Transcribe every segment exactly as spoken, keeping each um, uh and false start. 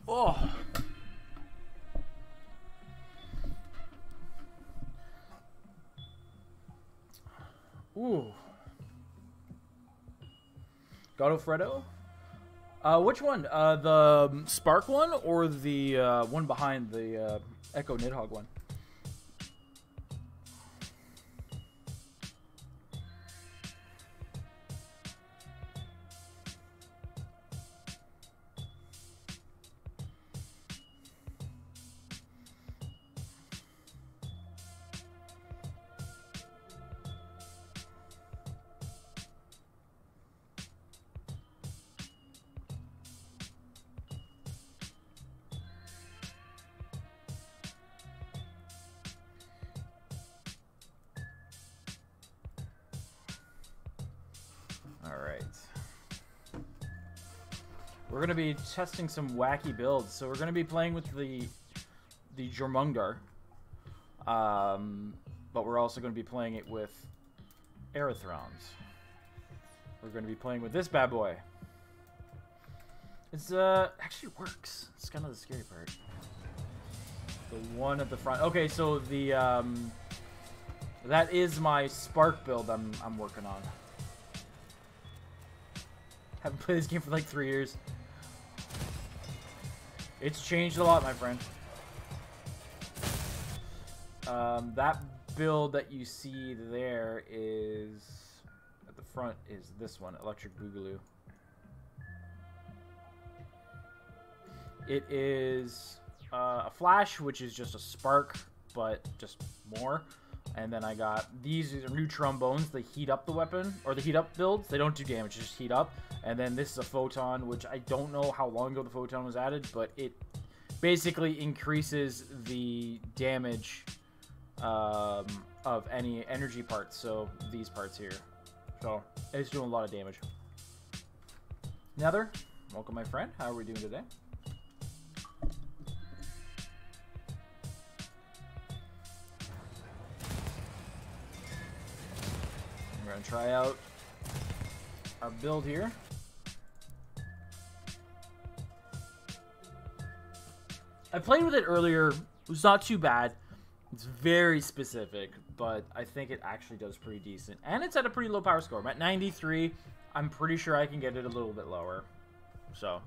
Oh. Ooh. Godofredo? Uh, which one? Uh, the Spark one or the uh, one behind the uh, Echo Nidhogg one? We're going to be testing some wacky builds. So we're going to be playing with the the Jormungandr. Um, but we're also going to be playing it with Aerithrons. We're going to be playing with this bad boy. It's uh actually works. It's kind of the scary part. The one at the front. Okay, so the um that is my Spark build I'm I'm working on. Haven't played this game for like three years. It's changed a lot, my friend. Um, that build that you see there is at the front is this one, Electric Boogaloo. It is uh, a flash, which is just a spark, but just more. And then I got these, these are new trombones. They heat up the weapon, or the heat up builds. They don't do damage, just heat up. And then this is a photon, which I don't know how long ago the photon was added, but it basically increases the damage um, of any energy parts. So these parts here. So it's doing a lot of damage. Nether, welcome, my friend. How are we doing today? We're gonna try out our build here. I played with it earlier. It was not too bad. It's very specific, but I think it actually does pretty decent. And it's at a pretty low power score. I'm at ninety-three. I'm pretty sure I can get it a little bit lower. So.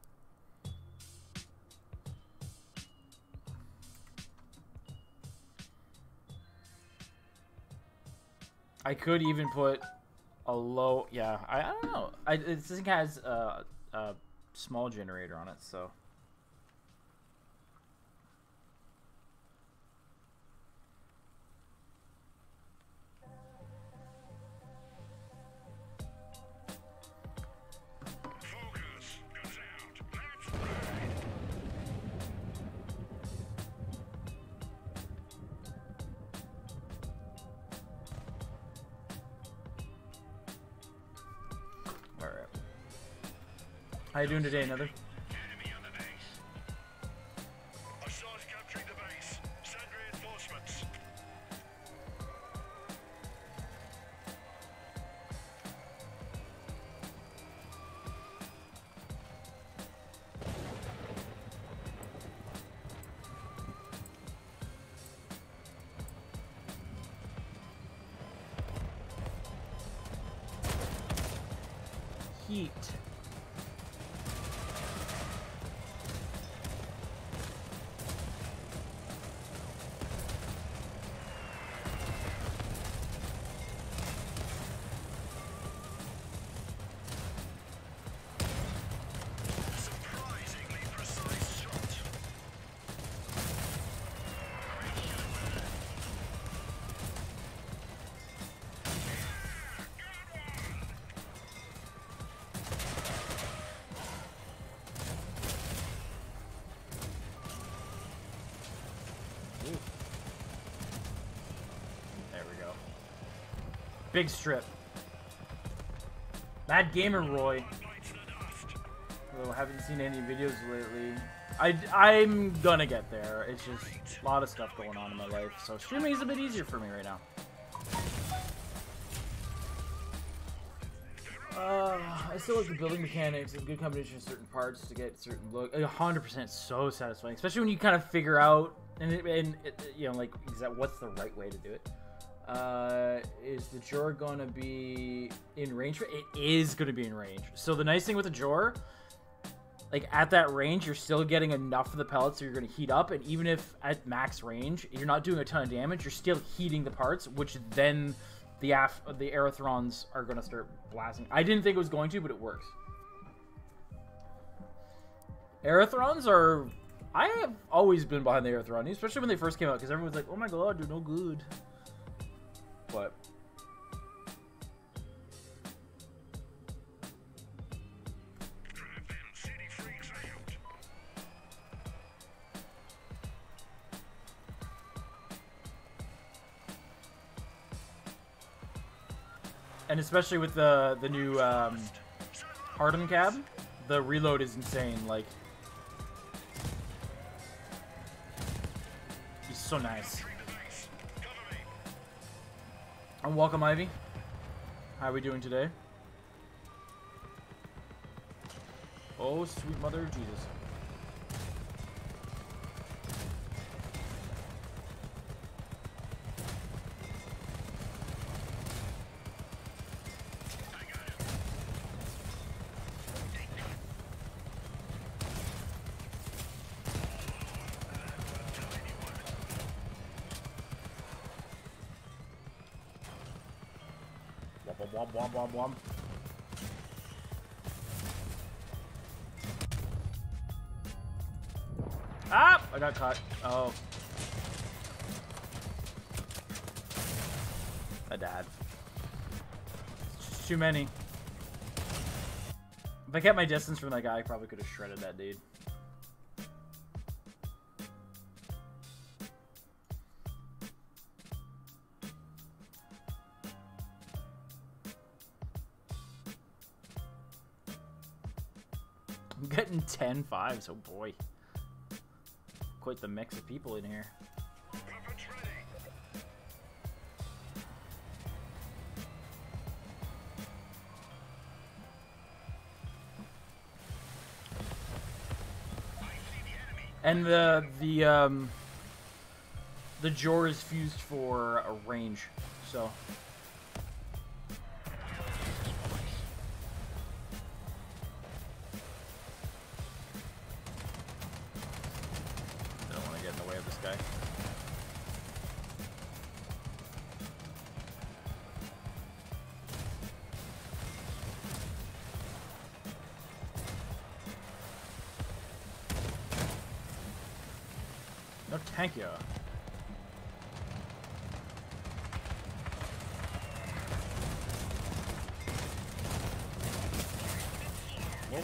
I could even put a low, yeah, I, I don't know. I, this thing has a, a small generator on it, so. How you doing today, Nether? Enemy on the base. Assault capturing the base. Send reinforcements. Heat. Big strip. Mad Gamer Roy. Although I haven't seen any videos lately. I, I'm gonna get there. It's just a lot of stuff going on in my life. So streaming is a bit easier for me right now. Uh, I still like the building mechanics and good combination of certain parts to get certain look. one hundred percent so satisfying, especially when you kind of figure out and, it, and it, you know, like, is that what's the right way to do it? Uh, is the Jor gonna be in range? For it is gonna be in range. So the nice thing with the Jor, like at that range, you're still getting enough of the pellets, so you're gonna heat up. And even if at max range, you're not doing a ton of damage, you're still heating the parts, which then the af the Aerathrons are gonna start blasting. I didn't think it was going to, but it works. Aerathrons are. I have always been behind the Aerathron, especially when they first came out, because everyone's like, "Oh my god, they're no good." But and especially with the the new um, Harden cab, the reload is insane. Like, he's so nice. And welcome, Ivy. How are we doing today? Oh, sweet mother of Jesus. Womp, womp, womp, womp. Ah! I got caught. Oh. I died. It's just too many. If I kept my distance from that guy, I probably could have shredded that dude. I'm getting ten fives, oh boy. Quite the mix of people in here. And the the um the Jor is fused for a range, so I don't want to get in the way of this guy. No, thank you. Whoa.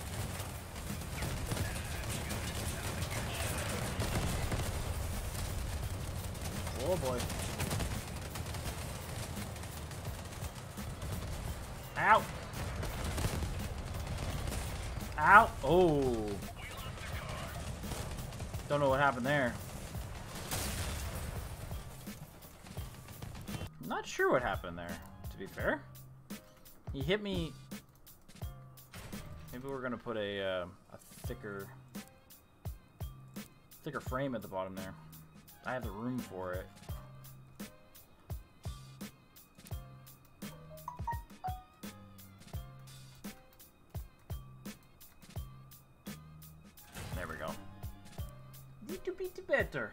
Oh boy. Ow. Ow. Oh. Don't know what happened there. Not sure what happened there, to be fair. He hit me. Maybe we're gonna put a uh, a thicker thicker frame at the bottom there. I have the room for it. There we go. Little bit better.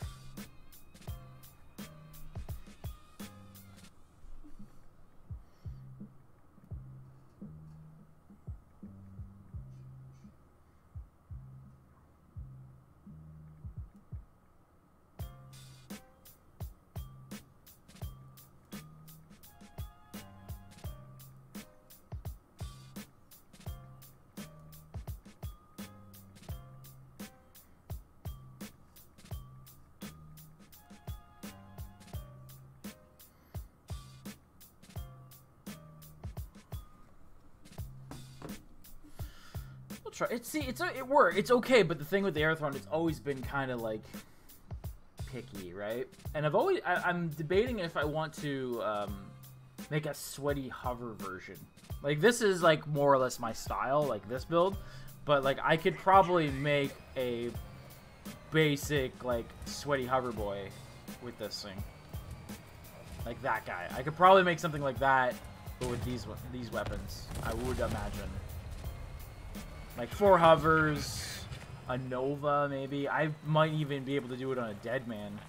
Try it. See, it's it worked. It's okay, but the thing with the Aerathron, it's always been kind of like picky, right? And I've always I, I'm debating if I want to um, make a sweaty hover version. Like, this is, like, more or less my style, like, this build. But, like, I could probably make a basic, like, sweaty hover boy with this thing. Like that guy. I could probably make something like that, but with these these weapons, I would imagine. Like, four hovers, a Nova, maybe. I might even be able to do it on a dead man.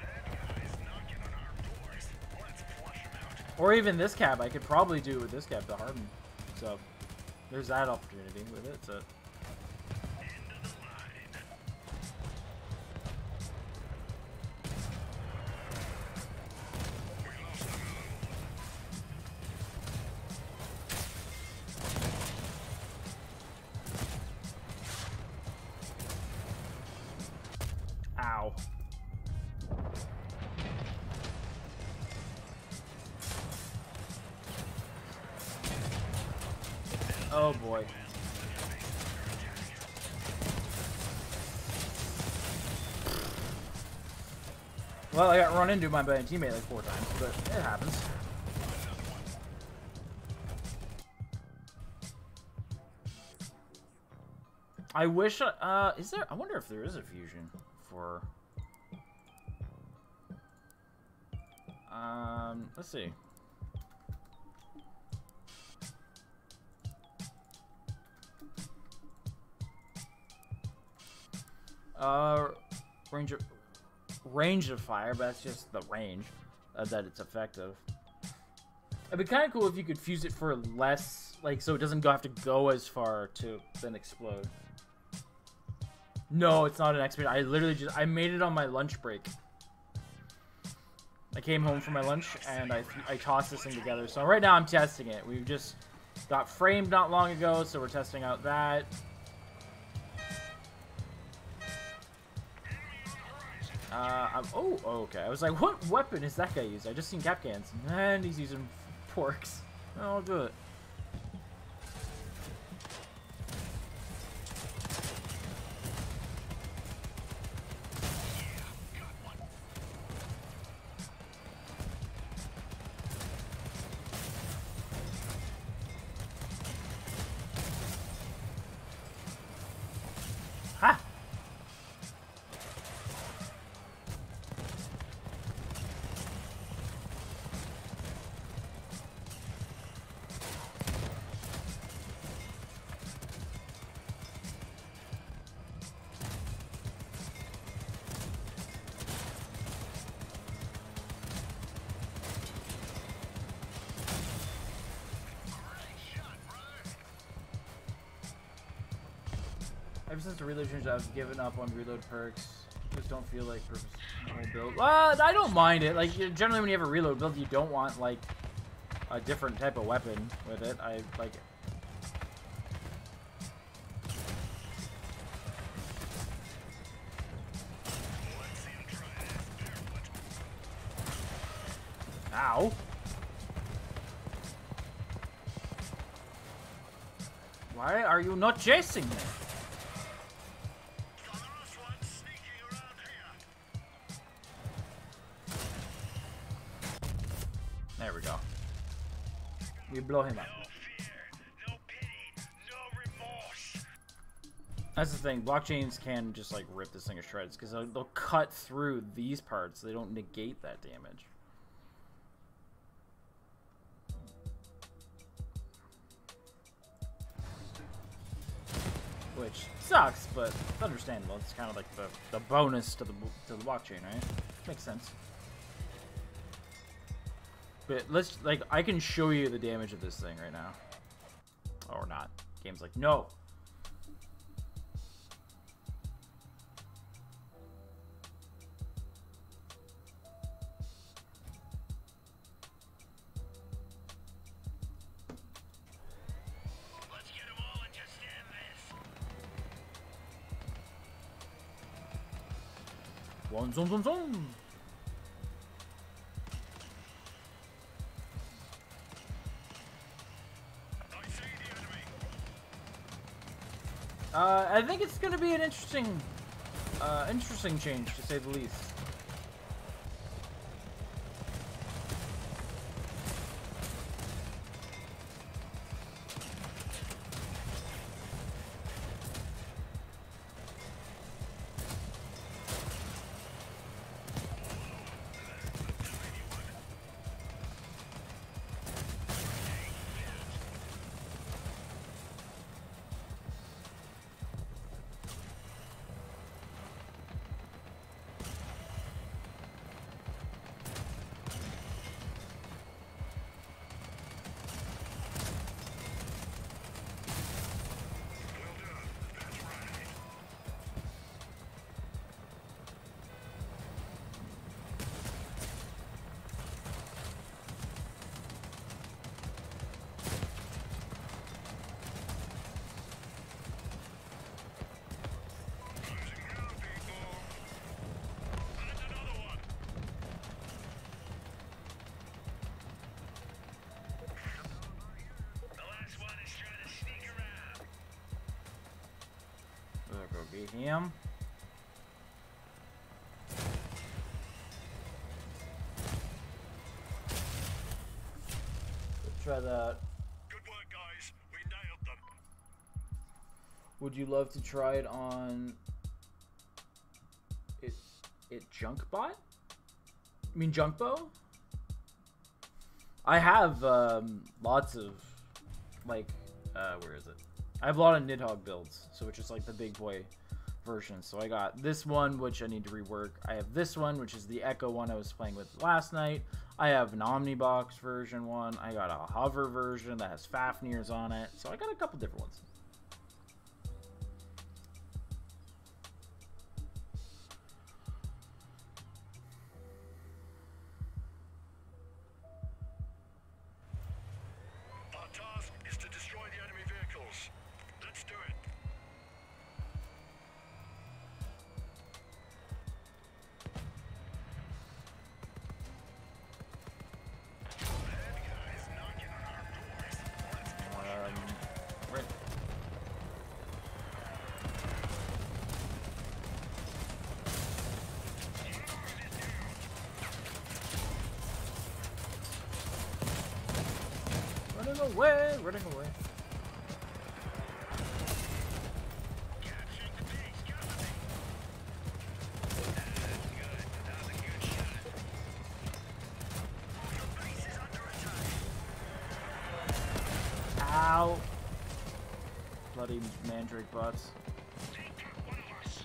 Or even this cab. I could probably do it with this cab to harden. So, there's that opportunity with it. So. Ow. Oh boy. Well, I got run into by my teammate like four times, but it happens. I wish, uh, is there, I wonder if there is a fusion for, um, let's see. Uh, range of, range of fire, but that's just the range uh, that it's effective. It'd be kind of cool if you could fuse it for less, like, so it doesn't go have to go as far to then explode. No, it's not an expert. I literally just, I made it on my lunch break. I came home from my lunch and I, I tossed this thing together. So right now I'm testing it. We've just got framed not long ago, so we're testing out that. Uh, I'm, oh, okay. I was like, what weapon is that guy using? I just seen cap cans. And he's using forks. I'll do it. Ha! Ever since the reload change, I've given up on reload perks. Just don't feel like purpose whole build. Uh, I don't mind it. Like, generally when you have a reload build, you don't want like a different type of weapon with it. I like it. Ow. Why are you not chasing me? There we go. We blow him up. No fear, no pity, no remorse. That's the thing. Blockchains can just like rip this thing to shreds because they'll, they'll cut through these parts. They don't negate that damage. Which sucks, but it's understandable. It's kind of like the, the bonus to the to the blockchain, right? Makes sense. But let's, like, I can show you the damage of this thing right now. Or not. Game's like, no. Let's get them all and just stand this. One, zoom, zoom, zoom. I see the enemy. Uh, I think it's gonna be an interesting, uh, interesting change to say the least. Beat him. Let's try that. Good work, guys. We nailed them. Would you love to try it on it it Junkbot? I mean Junkbo? I have um, lots of like uh, where is it? I have a lot of Nidhogg builds, so which is like the big boy version. So I got this one, which I need to rework. I have this one, which is the Echo one I was playing with last night. I have an Omnibox version one. I got a Hover version that has Fafnirs on it. So I got a couple different ones. Our task is to destroy the enemy vehicles. Let's do it. Bad guys knocking on our doors. Let's Um, right. Running away, running away. capturing the base. Cover me. That's good. That was a good shot. Your base is under attack. Ow. Bloody mandrake bots. Take out one of us.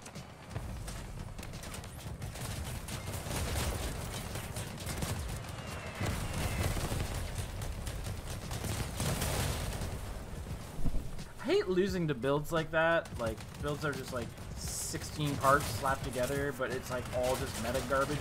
I hate losing to builds like that. Like, builds are just like sixteen parts slapped together, but it's like all just meta garbage.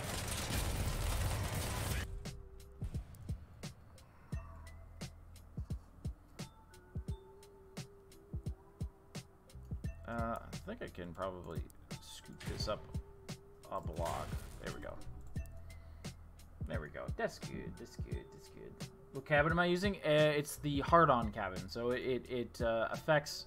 Uh, I think I can probably scoop this up a block. There we go. There we go. That's good. That's good. That's good. What cabin am I using? Uh, it's the hard-on cabin, so it it, it uh, affects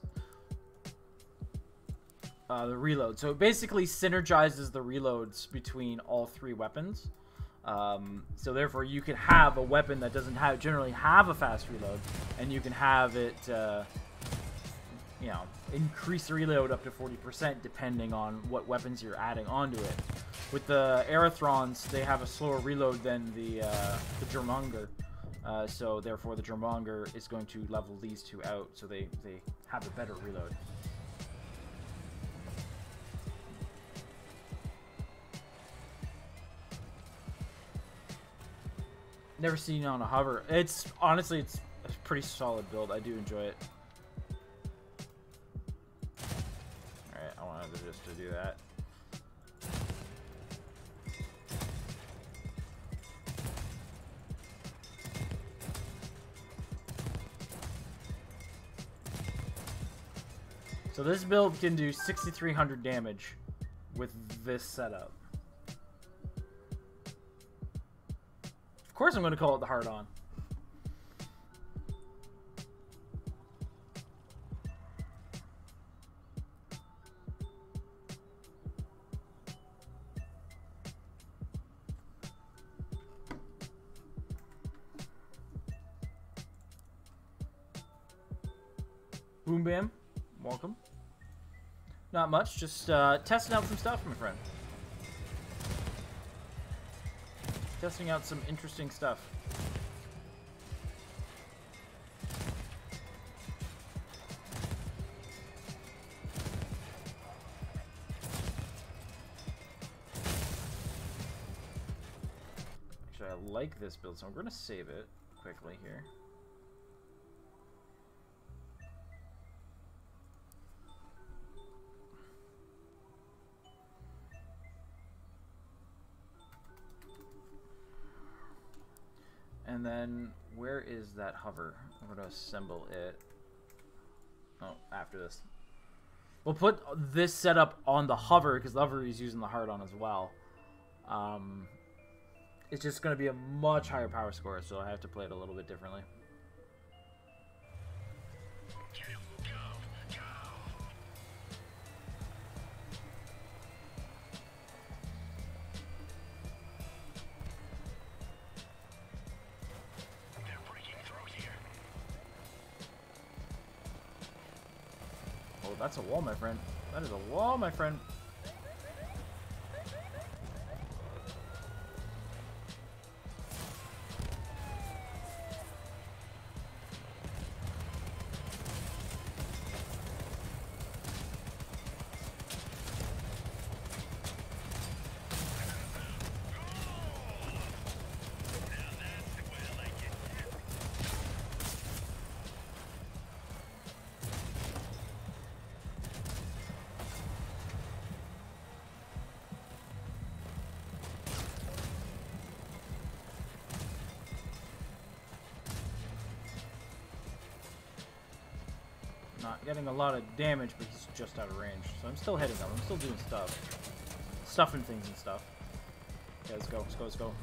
uh, the reload. So it basically synergizes the reloads between all three weapons. Um, so therefore, you can have a weapon that doesn't have generally have a fast reload, and you can have it, uh, you know, increase the reload up to forty percent depending on what weapons you're adding onto it. With the Aerathrons, they have a slower reload than the uh, the Jormungandr. Uh, so therefore the Jormungandr is going to level these two out, so they, they have a better reload. Never seen it on a hover. It's honestly it's a pretty solid build. I do enjoy it. Alright, I wanted to just to do that. So this build can do sixty-three hundred damage with this setup. Of course I'm going to call it the hard-on. Boom Bam, welcome. Not much, just uh, testing out some stuff, my friend. Testing out some interesting stuff. Actually, I like this build, so I'm going to save it quickly here. And then, where is that hover? I'm going to assemble it. Oh, after this. We'll put this setup on the hover, because the hover is using the hard-on as well. Um, it's just going to be a much higher power score, so I have to play it a little bit differently. Oh, that's a wall, my friend. That is a wall, my friend. Not getting a lot of damage, but he's just out of range. So I'm still hitting him. I'm still doing stuff. Stuffing things and stuff. Okay, let's go. Let's go. Let's go.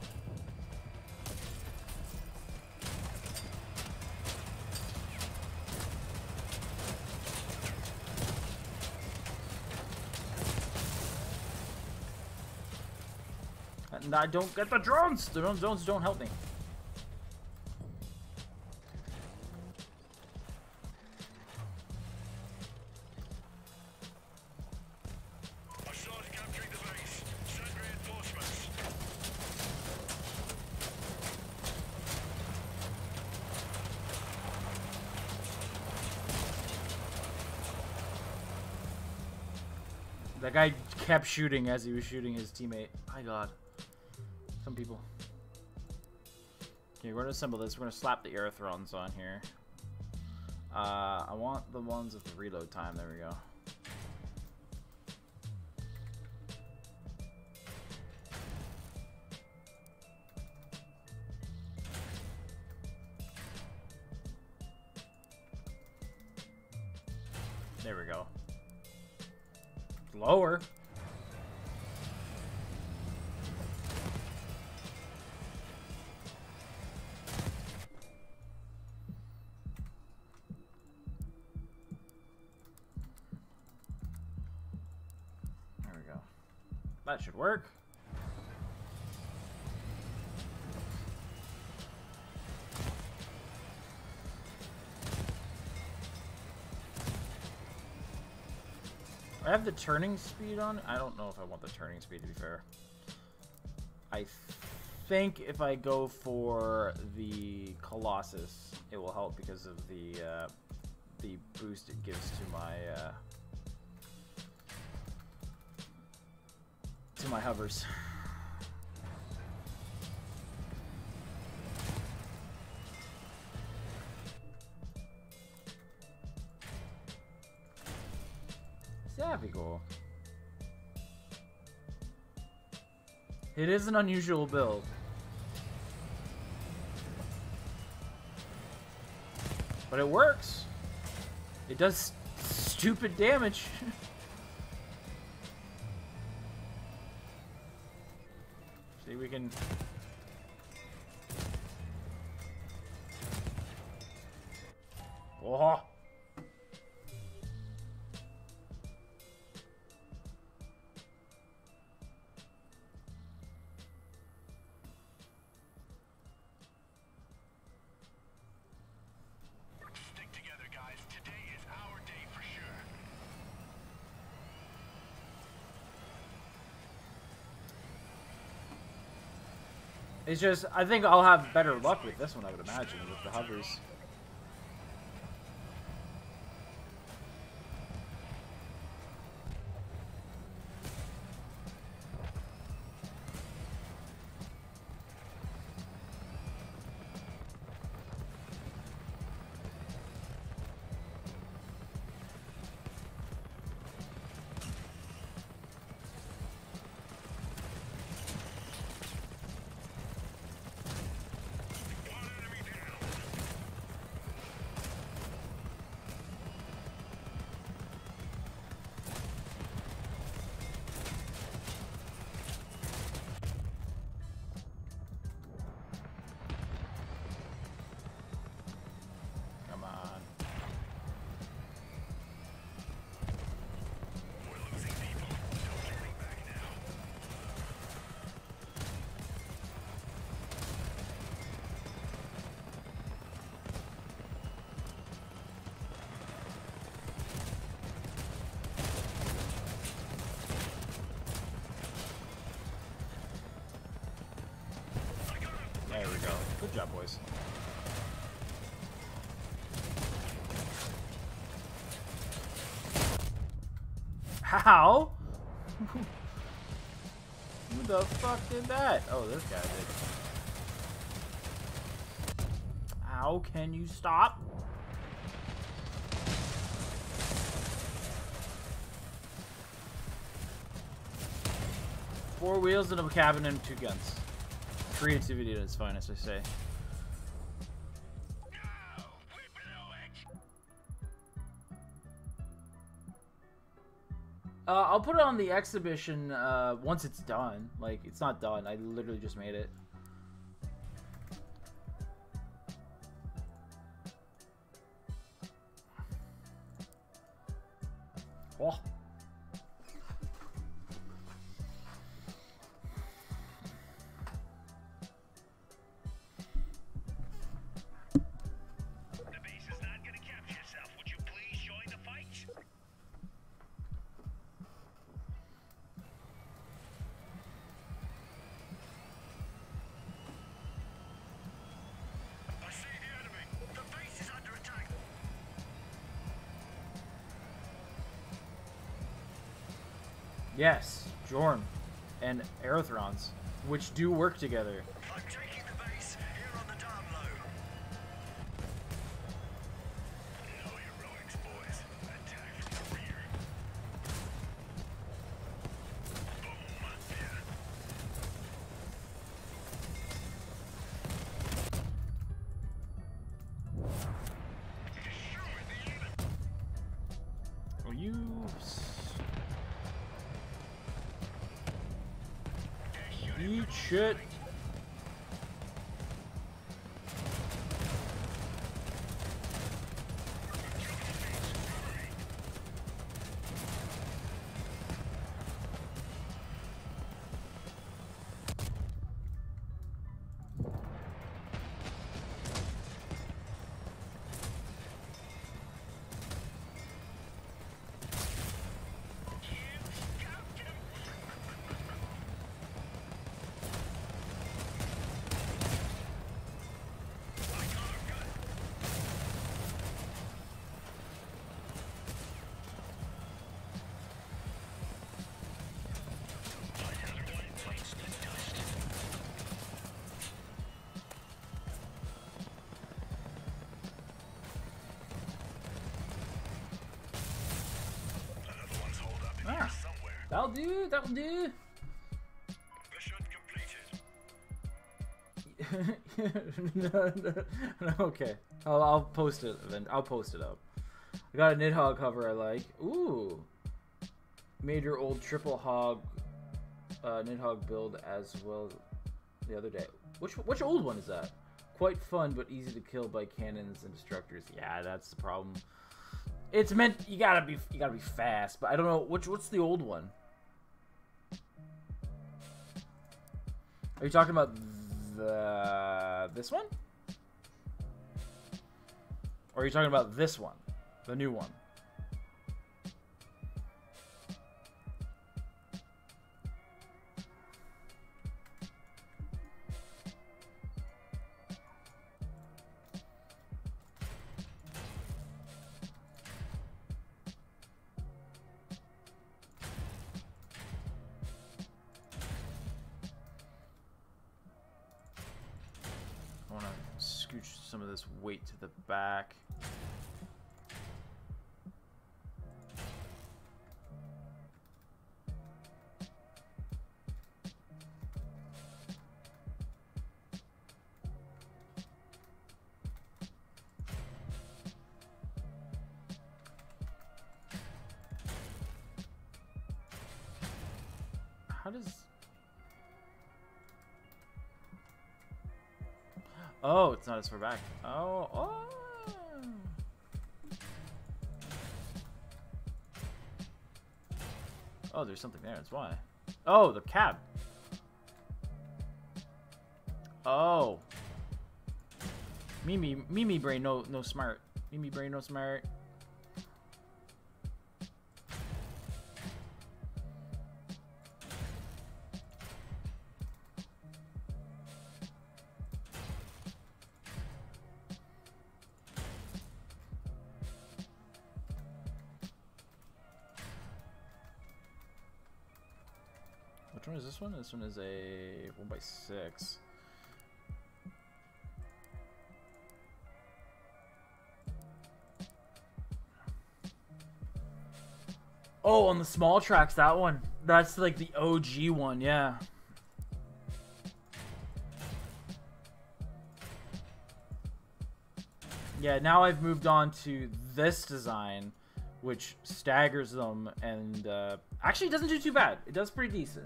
And I don't get the drones! The drones don't help me. That guy kept shooting as he was shooting his teammate. My god. Some people. Okay, we're gonna assemble this. We're gonna slap the air thrones on here. Uh, I want the ones with the reload time. There we go. There we go. Lower. There we go. That should work. I have the turning speed on. I don't know if I want the turning speed, to be fair. I think if I go for the Colossus, it will help because of the uh, the boost it gives to my uh, to my hovers. That'd be cool. It is an unusual build. But it works. It does stupid damage. See, we can... Oh. It's just, I think I'll have better luck with this one, I would imagine, with the hovers. Good job, boys. How? Who the fuck did that? Oh, this guy did. How can you stop? Four wheels and a cabin and two guns. Creativity at its finest, I say. No, we blew it. Uh, I'll put it on the exhibition uh, once it's done. Like, it's not done. I literally just made it. Oh. The base is not going to capture yourself. Would you please join the fight? I see the enemy. The base is under attack. Yes, Jorm and Aerothrons, which do work together. I'm taking the base here on the down low. No heroics, boys. Attack from the rear. Boom. Yeah. Destroy the enemy. Oh, you. s- Eat shit. Another one's holed up in Ah. here somewhere. That'll do. That'll do. Mission completed. no, no, no, okay. I'll, I'll post it. Then I'll post it up. I got a Nidhogg cover I like. Ooh. Made your old triple hog uh, Nidhogg build as well the other day. Which which old one is that? Quite fun, but easy to kill by cannons and destructors. Yeah, that's the problem. It's meant you gotta be you gotta be fast, but I don't know which what's the old one. Are you talking about the this one? Or are you talking about this one, the new one? I want to scooch some of this weight to the back. How does... Oh, it's not as far back. Oh, oh. Oh, there's something there. That's why. Oh, the cab. Oh. Mimi, Mimi brain, no, no smart. Mimi brain, no smart. Which one is this one? This one is a one by six. Oh, on the small tracks, that one. That's like the O G one, yeah. Yeah, now I've moved on to this design, which staggers them and uh, actually doesn't do too bad. It does pretty decent.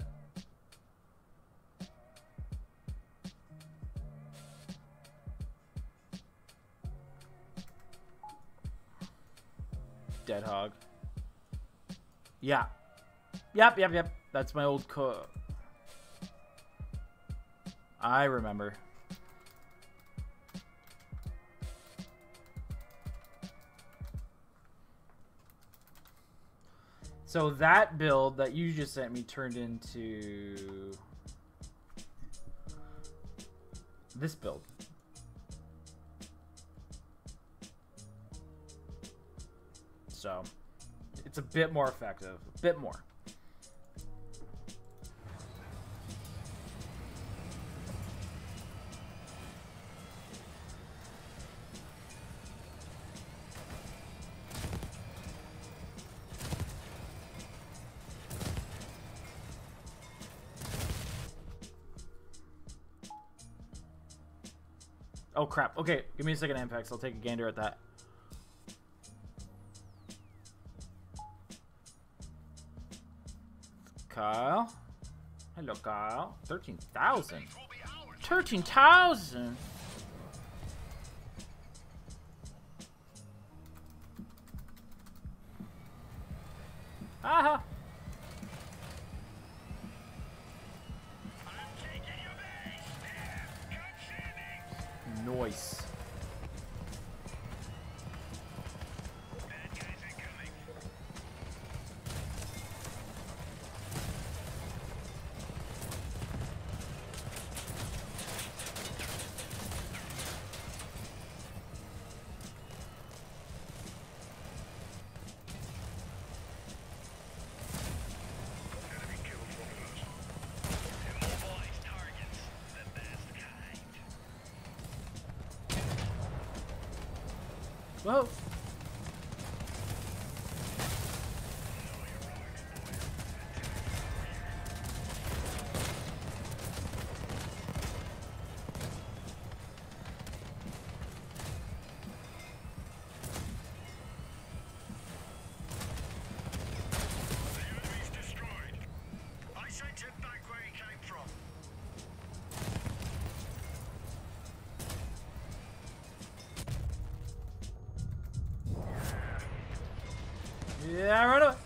Dead hog. Yeah. Yep, yep, yep. That's my old co. I remember. So that build that you just sent me turned into this build. So it's a bit more effective, a bit more. Oh crap. Okay, give me a second, Ampex. I'll take a gander at that. Kyle. Hello, Kyle. thirteen thousand. thirteen thousand. Aha. Noise. Whoa. Yeah, right away.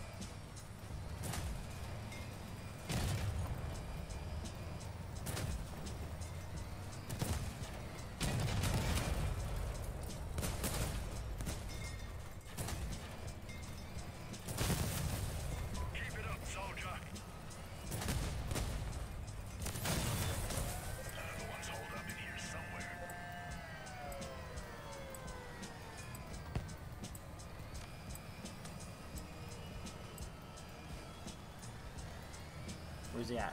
Keep it up, soldier. Another one's holed up in here somewhere. Where's he at?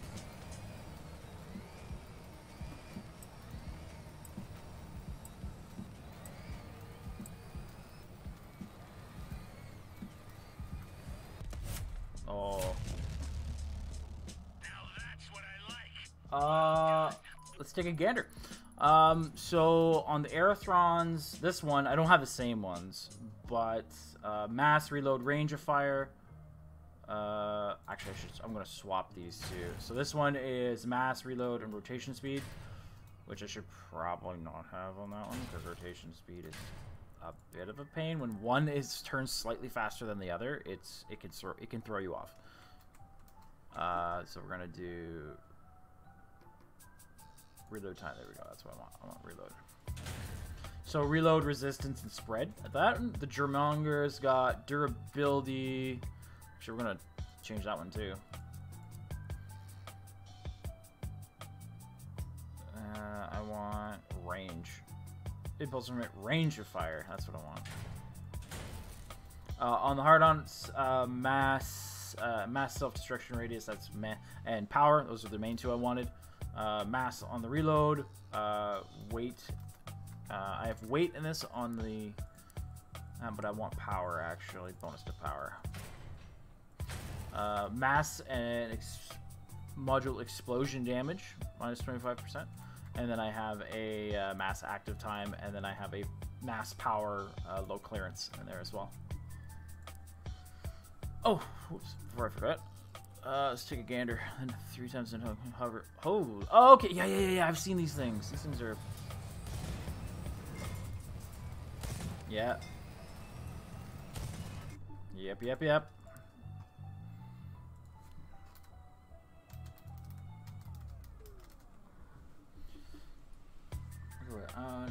Oh. Now that's what I like. Uh, let's take a gander. Um, so on the Aerathrons, this one, I don't have the same ones, but uh, mass, reload, range of fire. Uh, actually, I should, I'm going to swap these two. So this one is mass, reload, and rotation speed, which I should probably not have on that one because rotation speed is a bit of a pain. When one is turns slightly faster than the other, it's it can throw it can throw you off. Uh, so we're gonna do reload time. There we go. That's what I want. I want reload. So reload, resistance, and spread. At that, the Germonger's got durability. Actually, we're gonna change that one too. Uh, I want range. Impulse from range of fire. That's what I want. Uh, on the hard-ons, uh, mass mass uh, mass self-destruction radius, that's meh, and power, those are the main two I wanted. Uh, mass on the reload, uh, weight, uh, I have weight in this on the, uh, but I want power actually, bonus to power. Uh, mass and ex module explosion damage, minus twenty-five percent. And then I have a uh, mass active time, and then I have a mass power uh, low clearance in there as well. Oh, whoops, before I forgot. Uh, let's take a gander. And three times in hover. Oh, oh, okay. Yeah, yeah, yeah, yeah. I've seen these things. These things are. Yeah. Yep, yep, yep. Uh,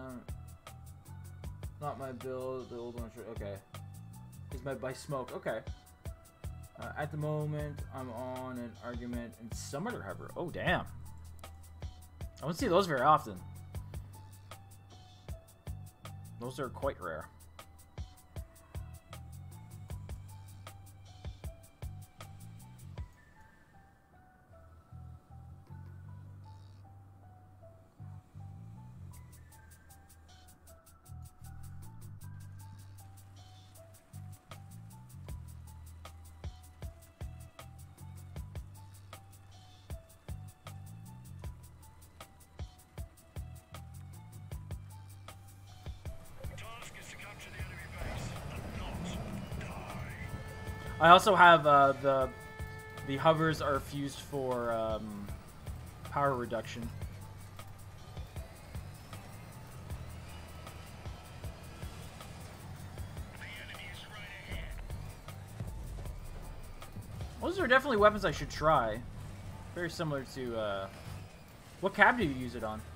not my build. The old one. Okay. Is my by smoke. Okay. Uh, at the moment, I'm on an argument in Summoner Hover. Oh, damn. I don't see those very often. Those are quite rare. I also have uh, the the hovers are fused for um, power reduction. Those are definitely weapons I should try. Very similar to uh, what cab do you use it on?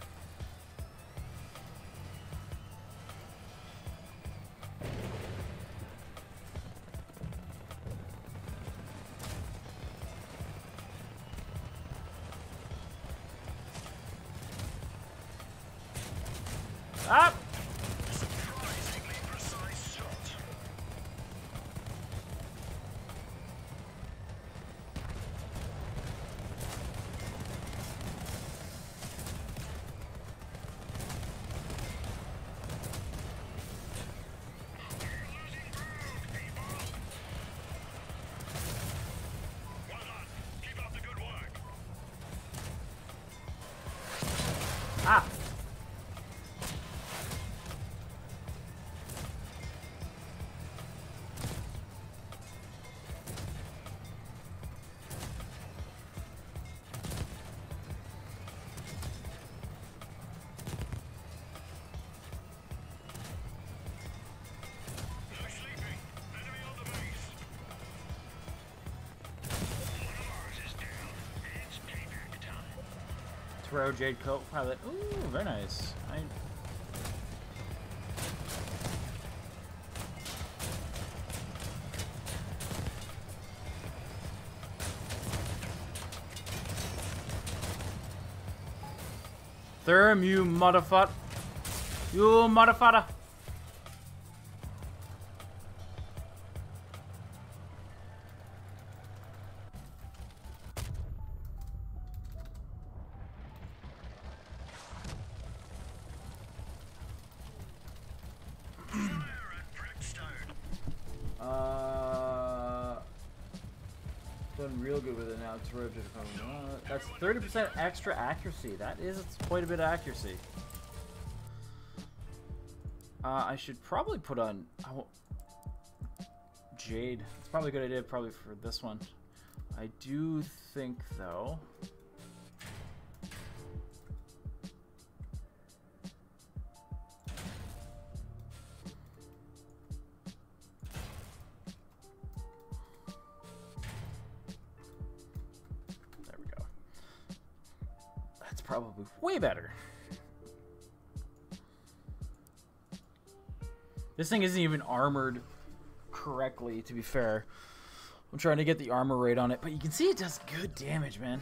Ah! Surprisingly precise shot. Well done. Keep up the good work. Ah! No sleeping. Enemy on the base. One of ours is down. It's payback time. Toro Jade Coat Pilot. Ooh, very nice. I... Therm, you motherfucker. You motherfucker. Fire at Brickstone. Uh, done real good with it now. It's rotated. Uh, that's thirty percent extra accuracy. That is quite a bit of accuracy. Uh, I should probably put on I won't- Jade. It's probably a good idea, probably for this one. I do think though. There we go. That's probably way better. This thing isn't even armored correctly, to be fair. I'm trying to get the armor rate on it, but you can see it does good damage, man.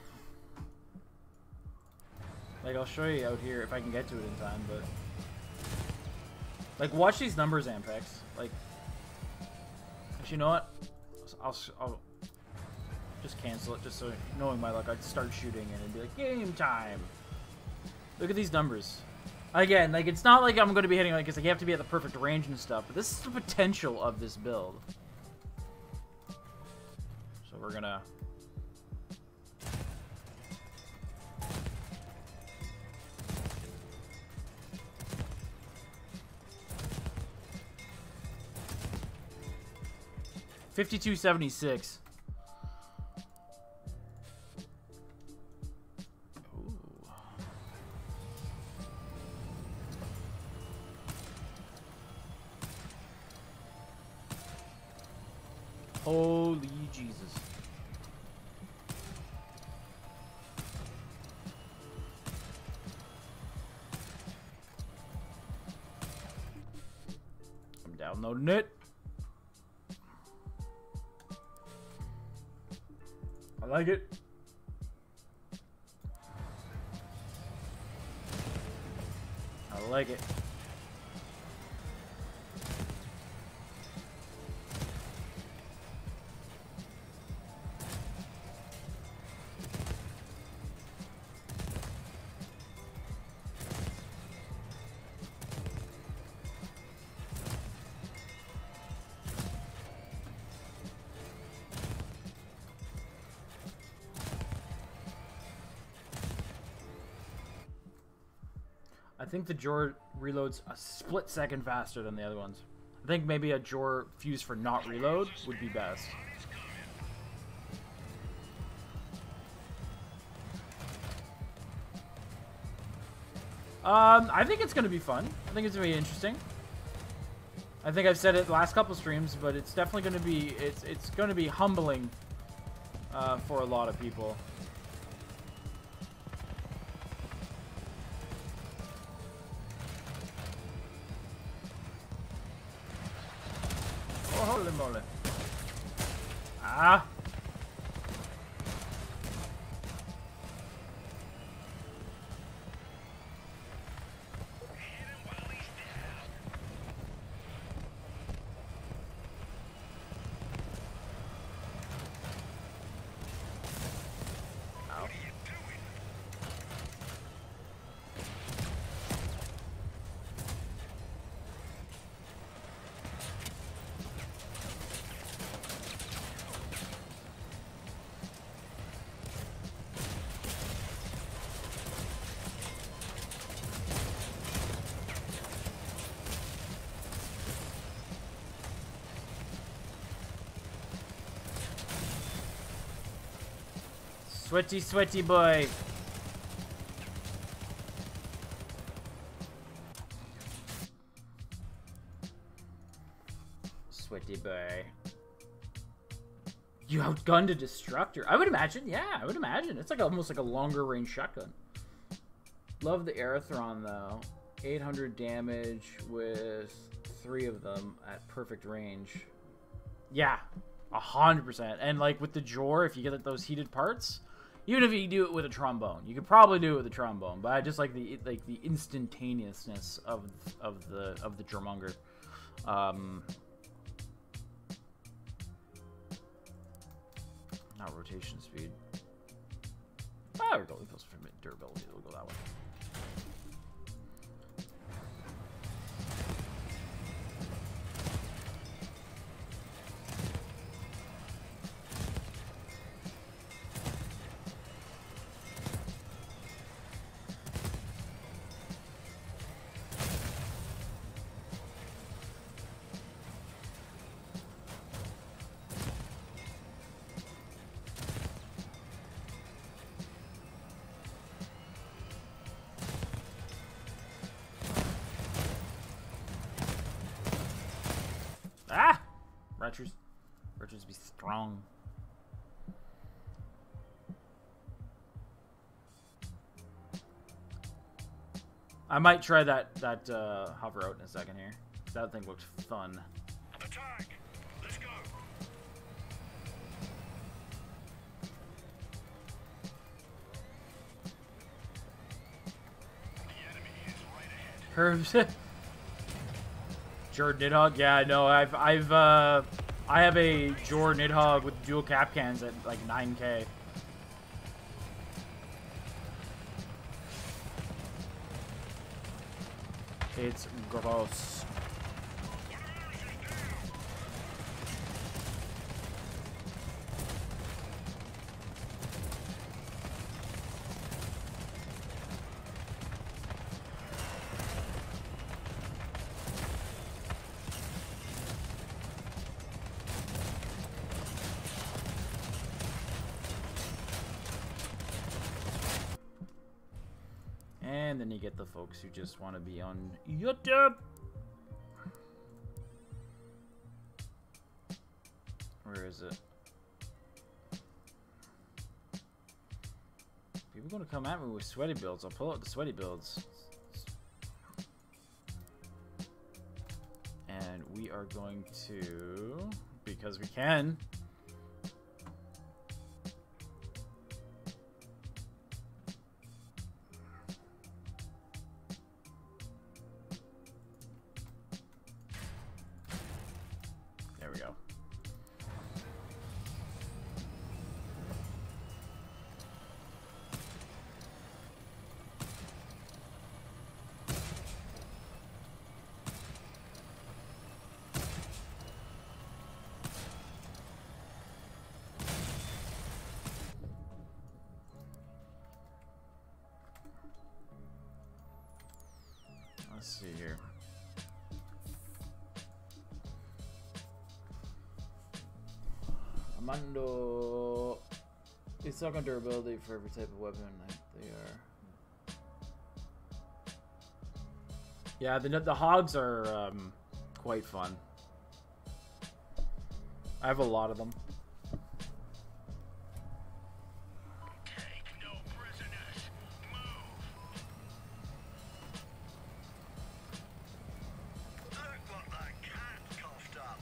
Like, I'll show you out here if I can get to it in time, but... Like, watch these numbers, Ampex. Like... Actually, you know what? I'll, s- I'll just cancel it, just so knowing my luck, I'd start shooting and it'd be like, game time. Look at these numbers. Again, like, it's not like I'm going to be hitting, like, because like, you have to be at the perfect range and stuff, but this is the potential of this build. So we're gonna... fifty-two seventy-six. Holy Jesus. I'm downloading it. I like it. I like it. I think the Jor reloads a split second faster than the other ones. I think maybe a Jor fuse for not reload would be best. Um, I think it's going to be fun. I think it's going to be interesting. I think I've said it the last couple streams, but it's definitely going to be it's it's going to be humbling uh, for a lot of people. Oh, holy moly. Ah. Sweaty, sweaty boy. Sweaty boy. You outgunned a destructor. I would imagine, yeah, I would imagine. It's like almost like a longer range shotgun. Love the Aerothron though. eight hundred damage with three of them at perfect range. Yeah, a hundred percent. And like with the Jor, if you get those heated parts, even if you do it with a trombone, you could probably do it with a trombone. But I just like the like the instantaneousness of of the of the Jormonger. Um, not rotation speed. Ah, we're going close for durability. We'll go that way. Ah! Retros. Retros be strong. I might try that that uh, hover out in a second here. That thing looks fun. Attack! Let's go! The enemy is right ahead. Herbs. Jordan Nidhogg, yeah, no, I've I've uh I have a Jor Nidhogg with dual cap cans at like nine K. It's gross. And then you get the folks who just want to be on YouTube. Where is it? People gonna come at me with sweaty builds. I'll pull out the sweaty builds. And we are going to, because we can, there we go. Let's see here. Armando. They suck on durability for every type of weapon. They are. Yeah, the the hogs are um, quite fun. I have a lot of them. Take no prisoners. Move. Look what that cat coughed up.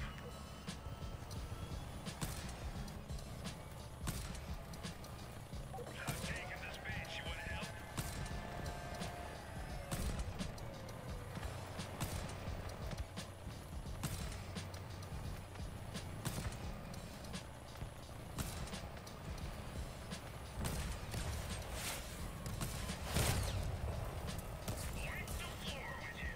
I've taken this bitch. You wanna help? Wipe the floor with him.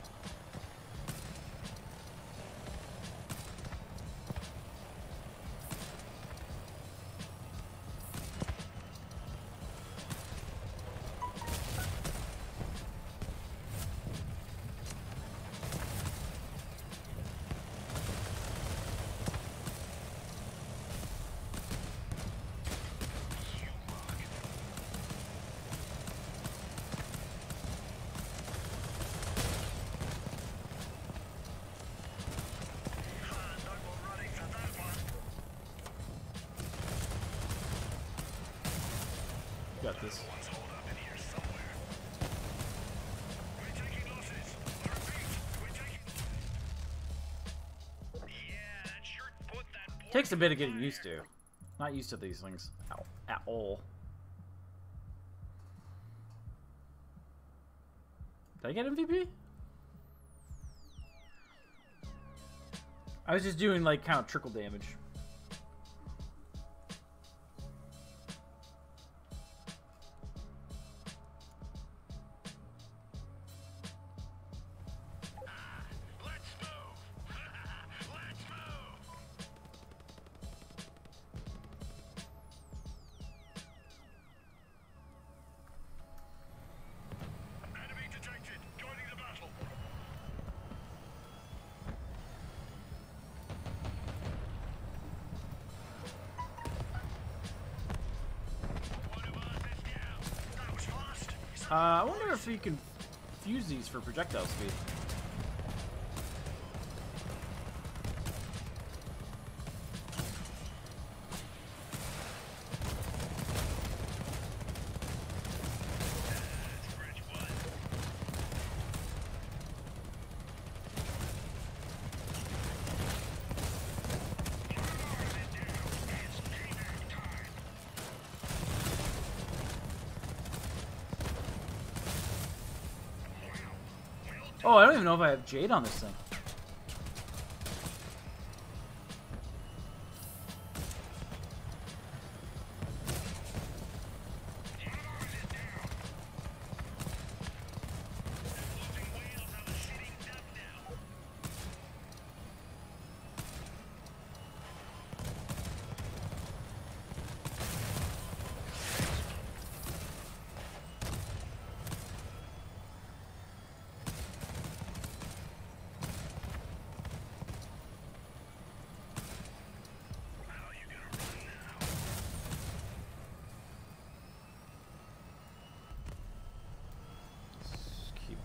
You mug. Ah, no more running for that one. Got this. One's holed up in here somewhere. We're taking losses. I repeat, we're taking. Yeah, that sure put that. Takes a bit of getting used to. Not used to these things at, at all. Did I get M V P? I was just doing like kind of trickle damage. Let's move. Let's move. Enemy detected. Joining the battle. One of us is down. That was fast. Uh, I wonder if you can fuse these for projectile speed. That's bridge one. It's payback time. Oh, I don't even know if I have Jade on this thing.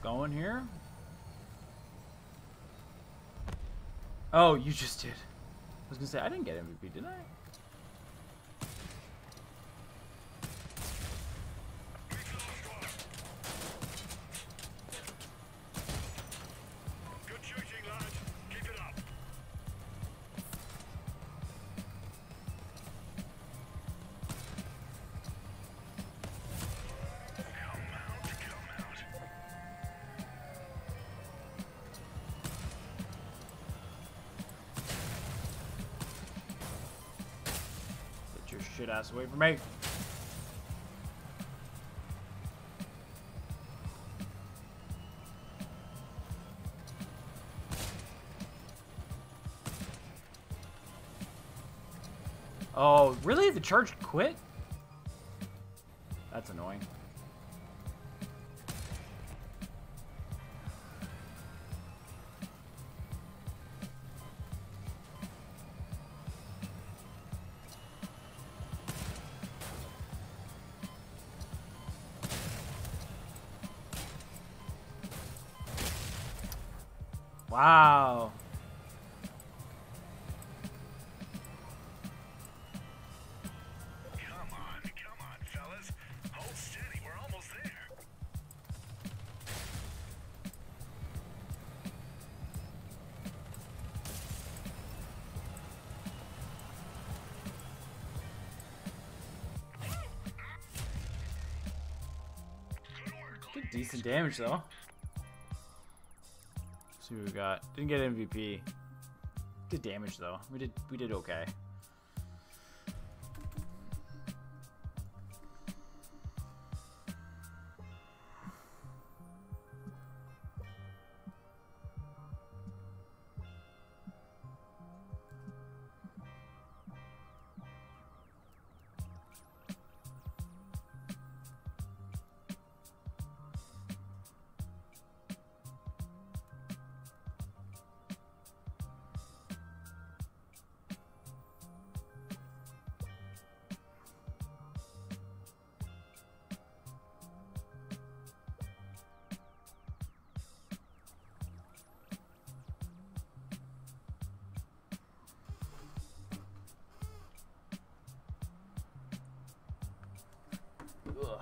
going here. Oh, you just did. I was gonna say I didn't get M V P, did I? Good shooting, lads. Keep it up. Come out, come out. Get your shit ass away from me. Oh, really? The charge quit? That's annoying. Wow. Come on, come on, fellas. Hold steady, we're almost there. Did decent damage though. See what we got. Didn't get M V P. Did damage though. We did we did okay. Ugh.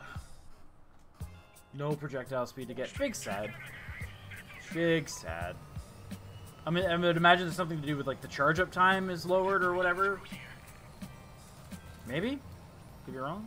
No projectile speed to get. Big sad. Big sad. I mean, I would imagine there's something to do with like the charge up time is lowered or whatever. Maybe? Could be wrong.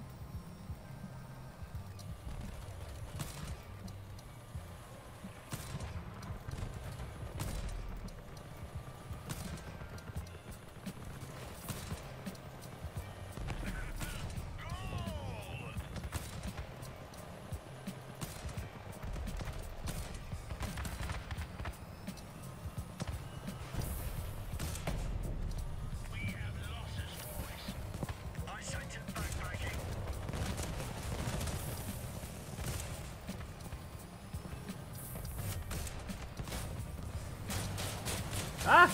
Ah!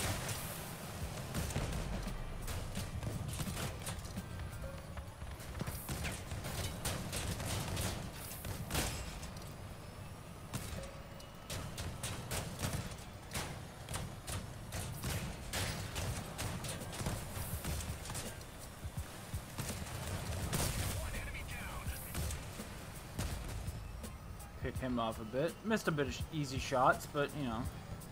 Pick him off a bit. Missed a bit of easy shots, but you know.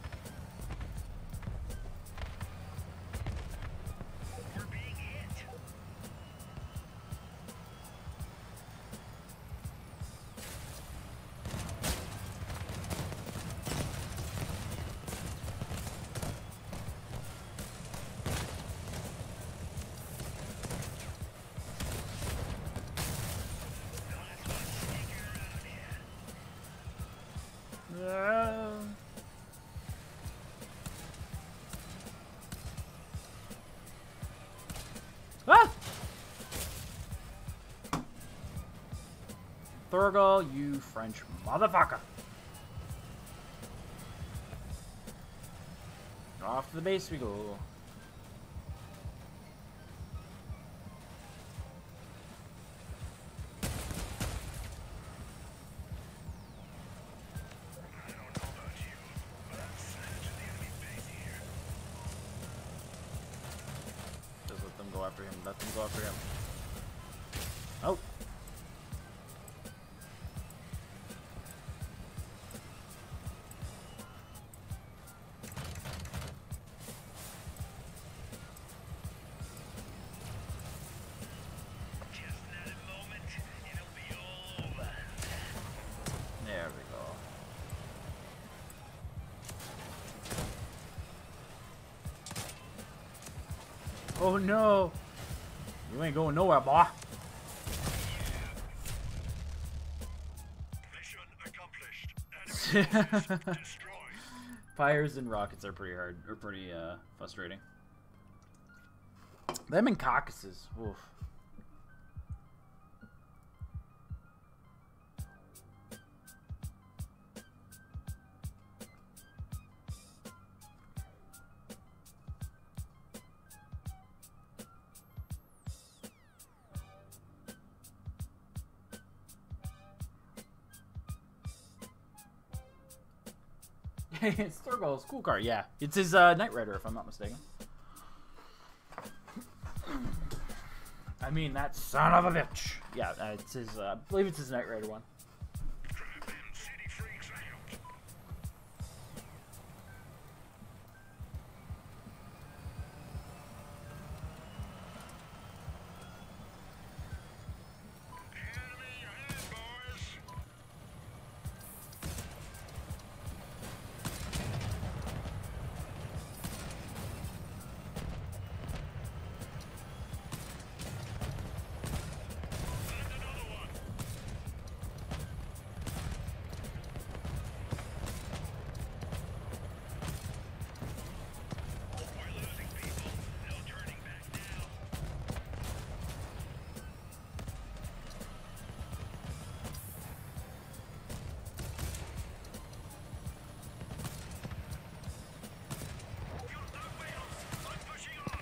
We're being hit. Uh, Ah! Thurgle, you French motherfucker. Off to the base we go. after him. Let them go after him. Oh. There we go. Oh no! You ain't going nowhere, boy. Mission accomplished. Enemy forces destroyed. Fires and rockets are pretty hard, or pretty uh, frustrating. Them and caucuses. Oof. It's Thurgo's cool car, yeah. It's his uh, Knight Rider, if I'm not mistaken. I mean, that son of a bitch. Yeah, uh, it's his, uh, I believe it's his Knight Rider one. Trap them city freaks out. Enemy ahead, boys. Find another one. We're losing people. No turning back now. Got no wheels. I'm pushing on.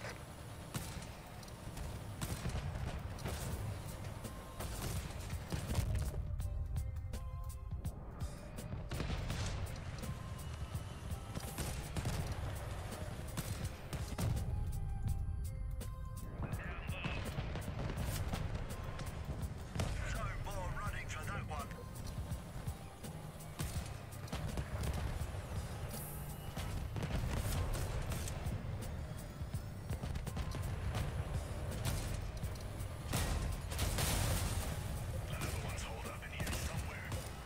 No more running for that one. Another one's holed up in here somewhere.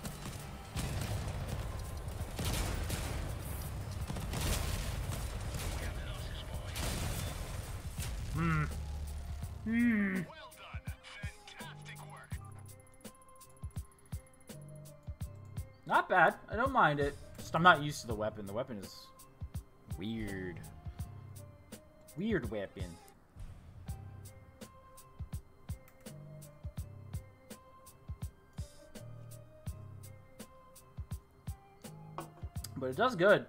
We have losses, boys. Hmm. Hmm. Well done. Fantastic work. Not bad. I don't mind it. Just I'm not used to the weapon. The weapon is weird. Weird weapon. But it does good.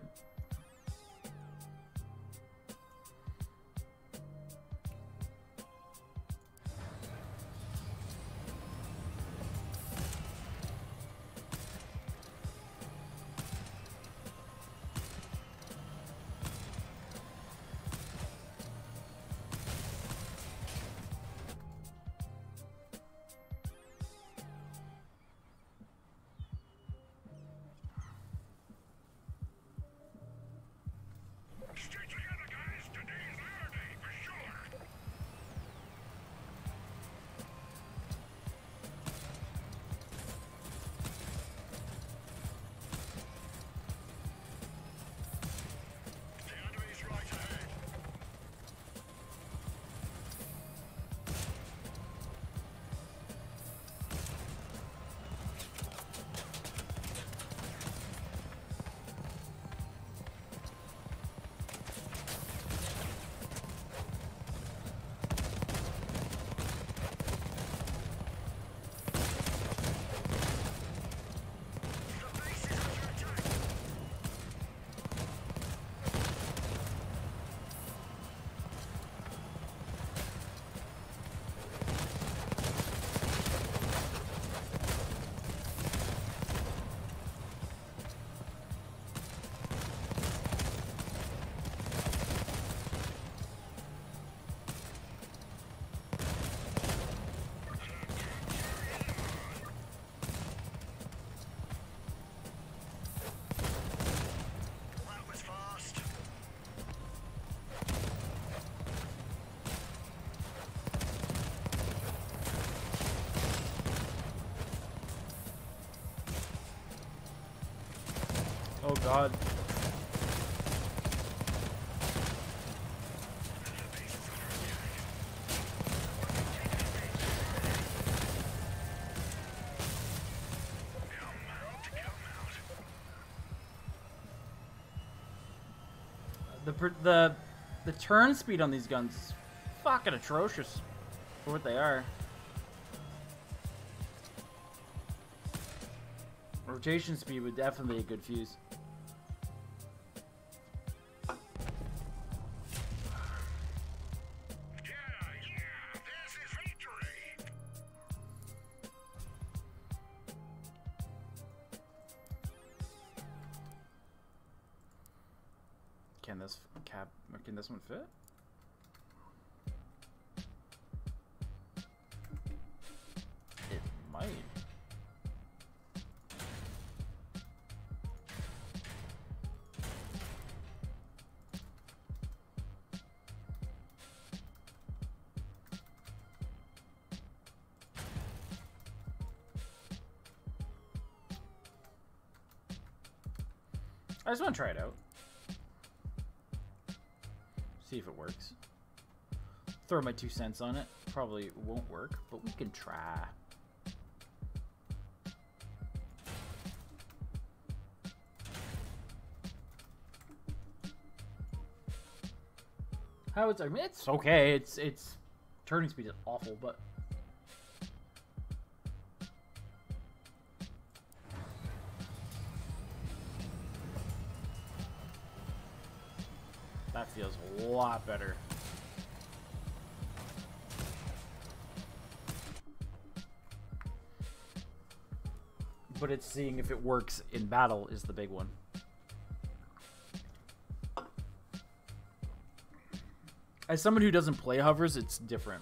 god. The pr- the the turn speed on these guns is fucking atrocious for what they are. Rotation speed would definitely be a good fuse. Can this cap? Can this one fit? It might. I just want to try it out. See if it works. Throw my two cents on it. Probably won't work, but we can try. How it's? I mean, it's okay. It's it's turning speed is awful, but that feels a lot better. But it's seeing if it works in battle is the big one. As someone who doesn't play hovers, it's different.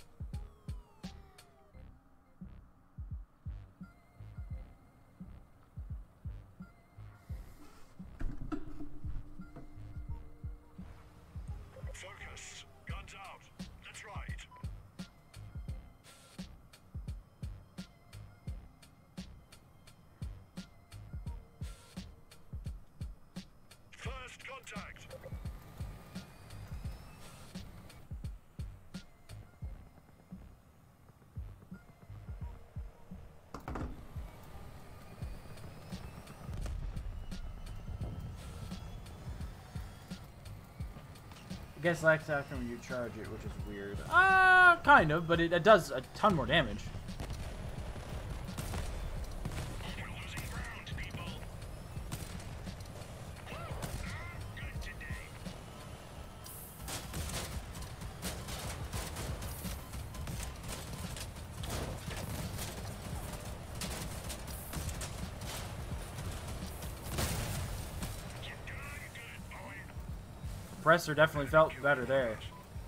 Focus. Guns out. That's right. First contact. It gets lax after when you charge it, which is weird. Ah, uh, kind of, but it, it does a ton more damage. We're losing ground, people. Good today. You're doing good, boy. Compressor definitely felt better there.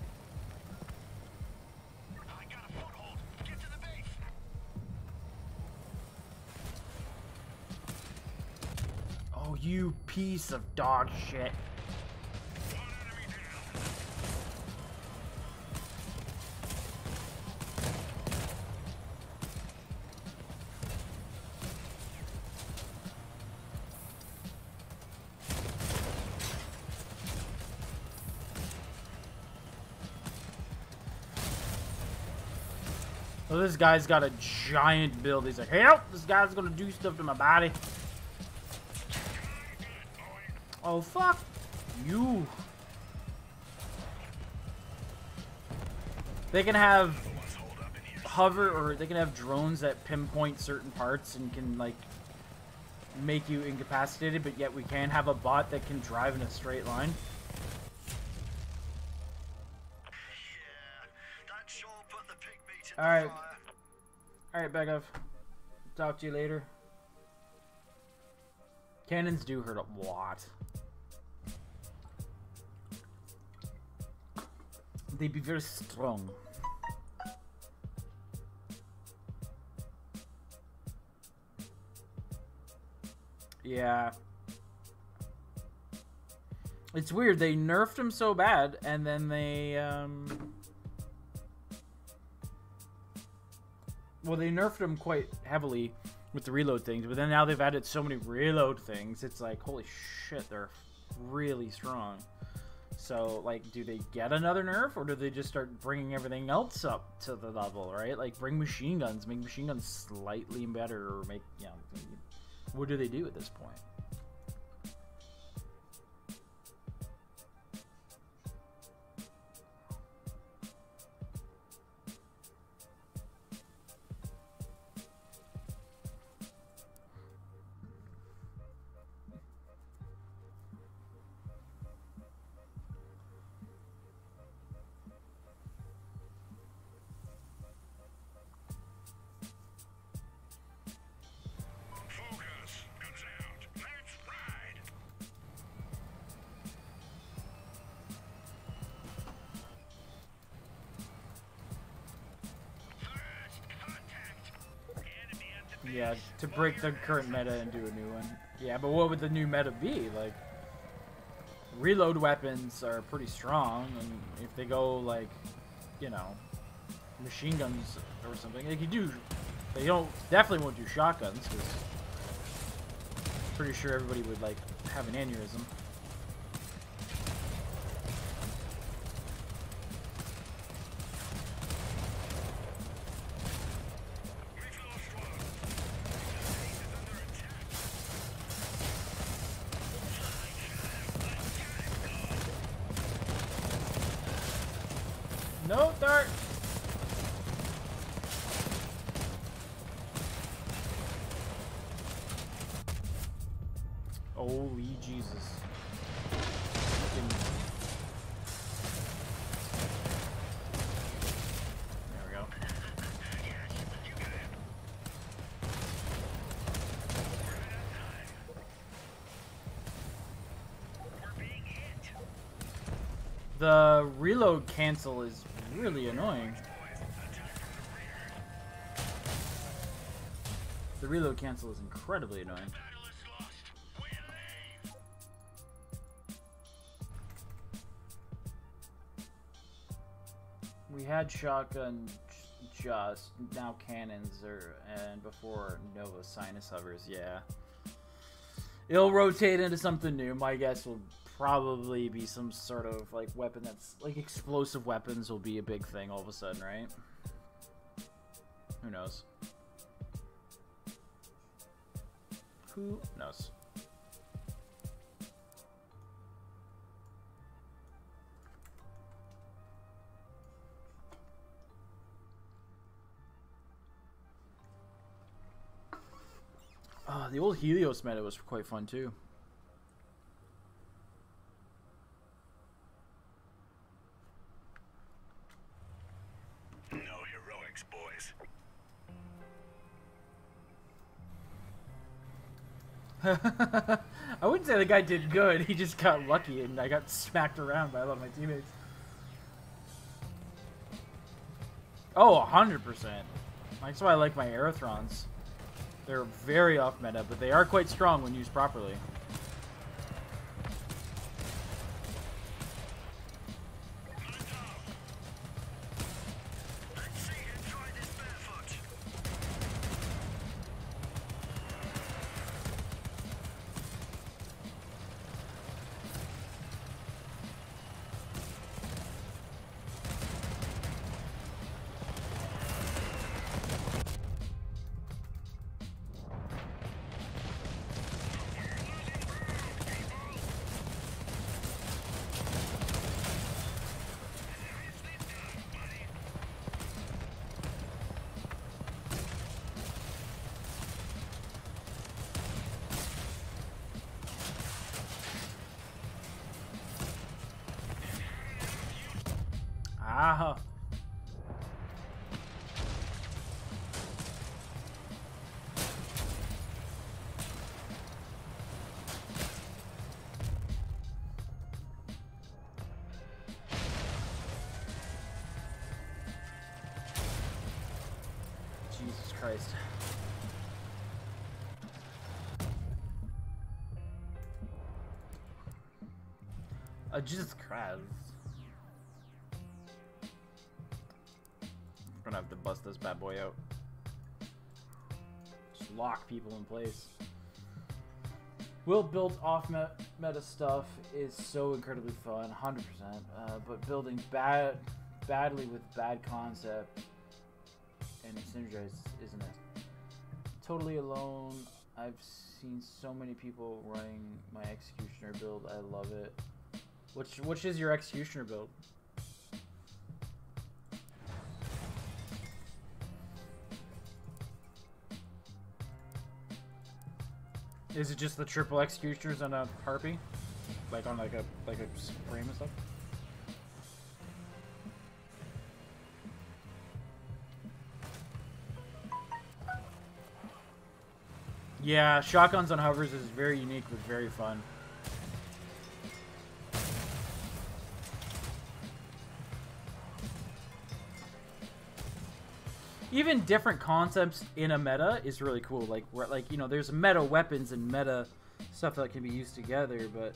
I got a foothold. Get to the base. Oh, you piece of dog shit. One enemy down. So this guy's got a giant build. He's like, hey, help! This guy's gonna do stuff to my body. Oh, fuck you. They can have hover, or they can have drones that pinpoint certain parts and can, like, make you incapacitated, but yet we can have a bot that can drive in a straight line. Alright. Alright, Begov. Talk to you later. Cannons do hurt a lot. They be very strong. Yeah. It's weird. They nerfed him so bad, and then they, um... well, they nerfed him quite heavily, with the reload things. But then now they've added so many reload things. It's like, holy shit, they're really strong. So, like, do they get another nerf, or do they just start bringing everything else up to the level, right? Like, bring machine guns, make machine guns slightly better, or make, you know, what do they do at this point? Focus. Guns out. Let's ride. First contact. Enemy at the Yeah, to break the current meta and do a new one. Yeah, but what would the new meta be? Like, reload weapons are pretty strong, and if they go, like, you know, machine guns or something, they could do, they don't, definitely won't do shotguns, because pretty sure everybody would, like, have an aneurysm. We've lost one. The base is under attack. No, dart! Holy Jesus. Fucking- There we go. We're being hit. The reload cancel is really annoying. The reload cancel is incredibly annoying. Battle is lost. We leave. We had shotgun j- just, now cannons, or and before Nova sinus hovers, yeah. It'll rotate into something new. My guess will probably be some sort of like weapon that's like explosive weapons will be a big thing all of a sudden, right? Who knows? Who knows? Uh, the old Helios meta was quite fun too. No heroics, boys. I wouldn't say the guy did good. He just got lucky, and I got smacked around by a lot of my teammates. Oh, one hundred percent. That's why I like my Aerathrons. They're very off meta, but they are quite strong when used properly. Let's see him try this barefoot. Ah. Jesus Christ. Uh, Jesus Christ. I'm gonna have to bust this bad boy out. Just lock people in place. Will build off meta stuff is so incredibly fun, one hundred percent. Uh, but building bad, badly with bad concept and synergize, isn't it? Totally alone. I've seen so many people running my executioner build. I love it. Which which is your executioner build? Is it just the triple executioners on a harpy, like on like a like a frame and stuff? Yeah, shotguns on hovers is very unique but very fun. Even different concepts in a meta is really cool. Like, like you know, there's meta weapons and meta stuff that can be used together, but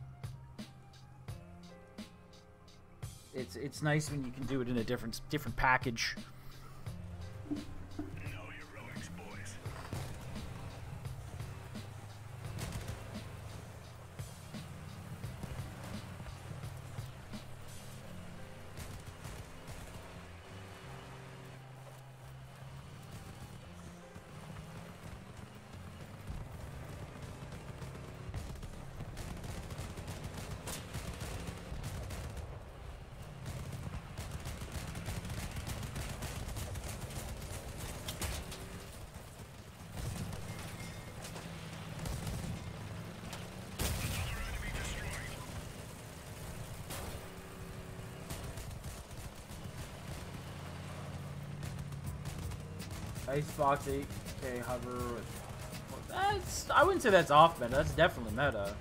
it's it's nice when you can do it in a different different package. Icebox eight K hover. That's, I wouldn't say that's off meta. That's definitely meta.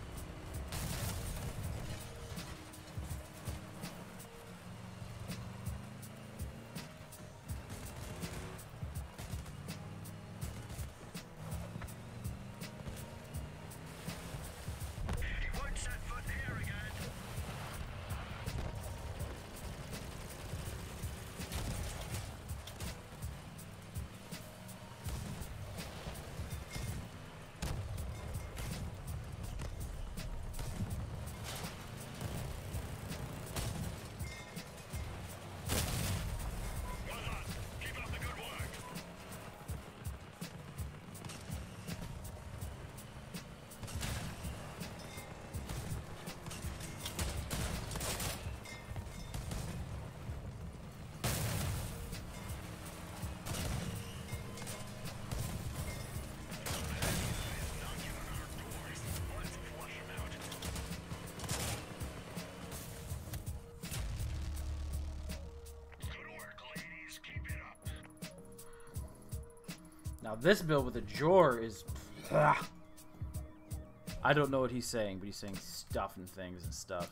Now this build with a Jor is... Ugh. I don't know what he's saying, but he's saying stuff and things and stuff.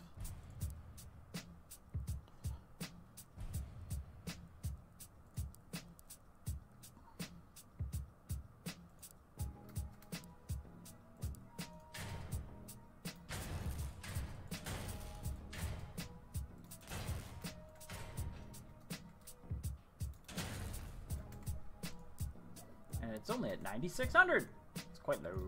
It's only at ninety-six hundred. It's quite low.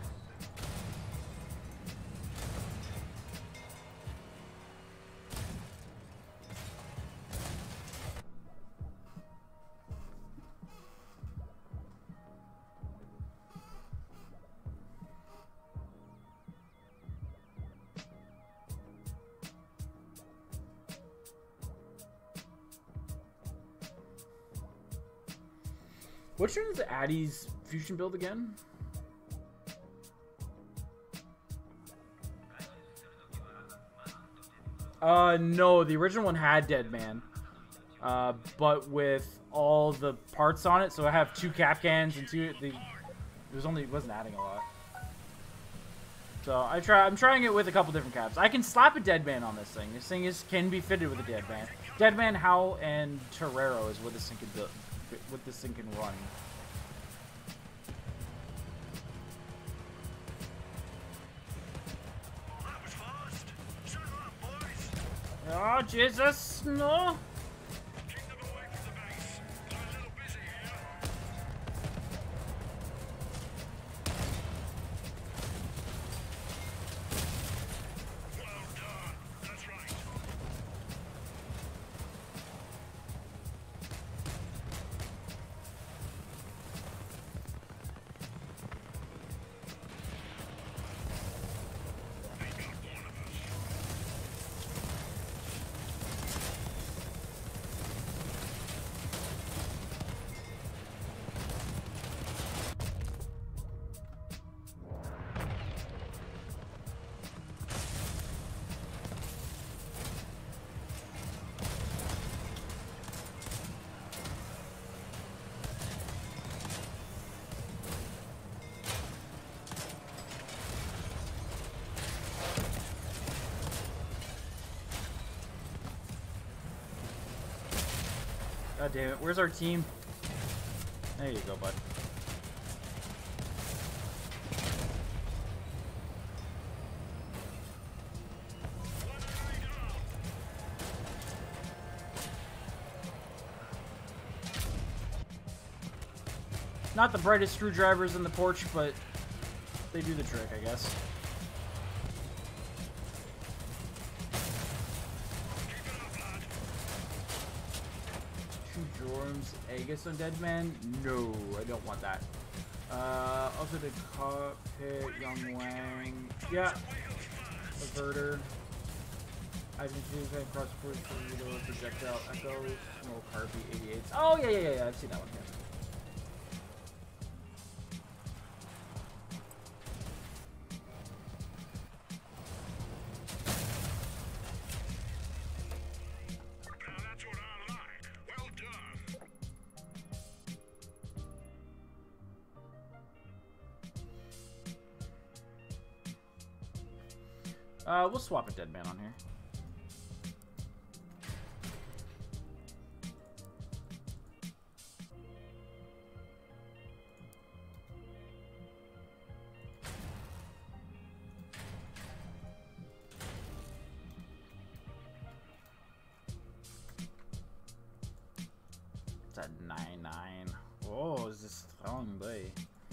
Which one is Addy's fusion build again? Uh, no, the original one had Dead Man, uh, but with all the parts on it. So I have two cap cans and two. The it was only it wasn't adding a lot. So I try. I'm trying it with a couple different caps. I can slap a Dead Man on this thing. This thing is can be fitted with a Dead Man. Dead Man, Howl, and Torero is what this thing can build. What this thing can run. That was fast. Shut up, boys. Oh Jesus, no! Keep them away from the base. I'm a little busy here. damn it. Where's our team? There you go, bud. Not the brightest screwdrivers in the porch, but they do the trick, I guess. Two Jorms, Aegis on Dead Man? No, I don't want that. Uh, also the cockpit, Young Wang. Yeah. Averter. I've been using across the board for the projectile echo. Small Carpy eighty-eight. Oh, yeah, yeah, yeah, yeah. I've seen that one here. Uh, we'll swap a dead man on here. It's at nine nine. Oh, is this strong boy?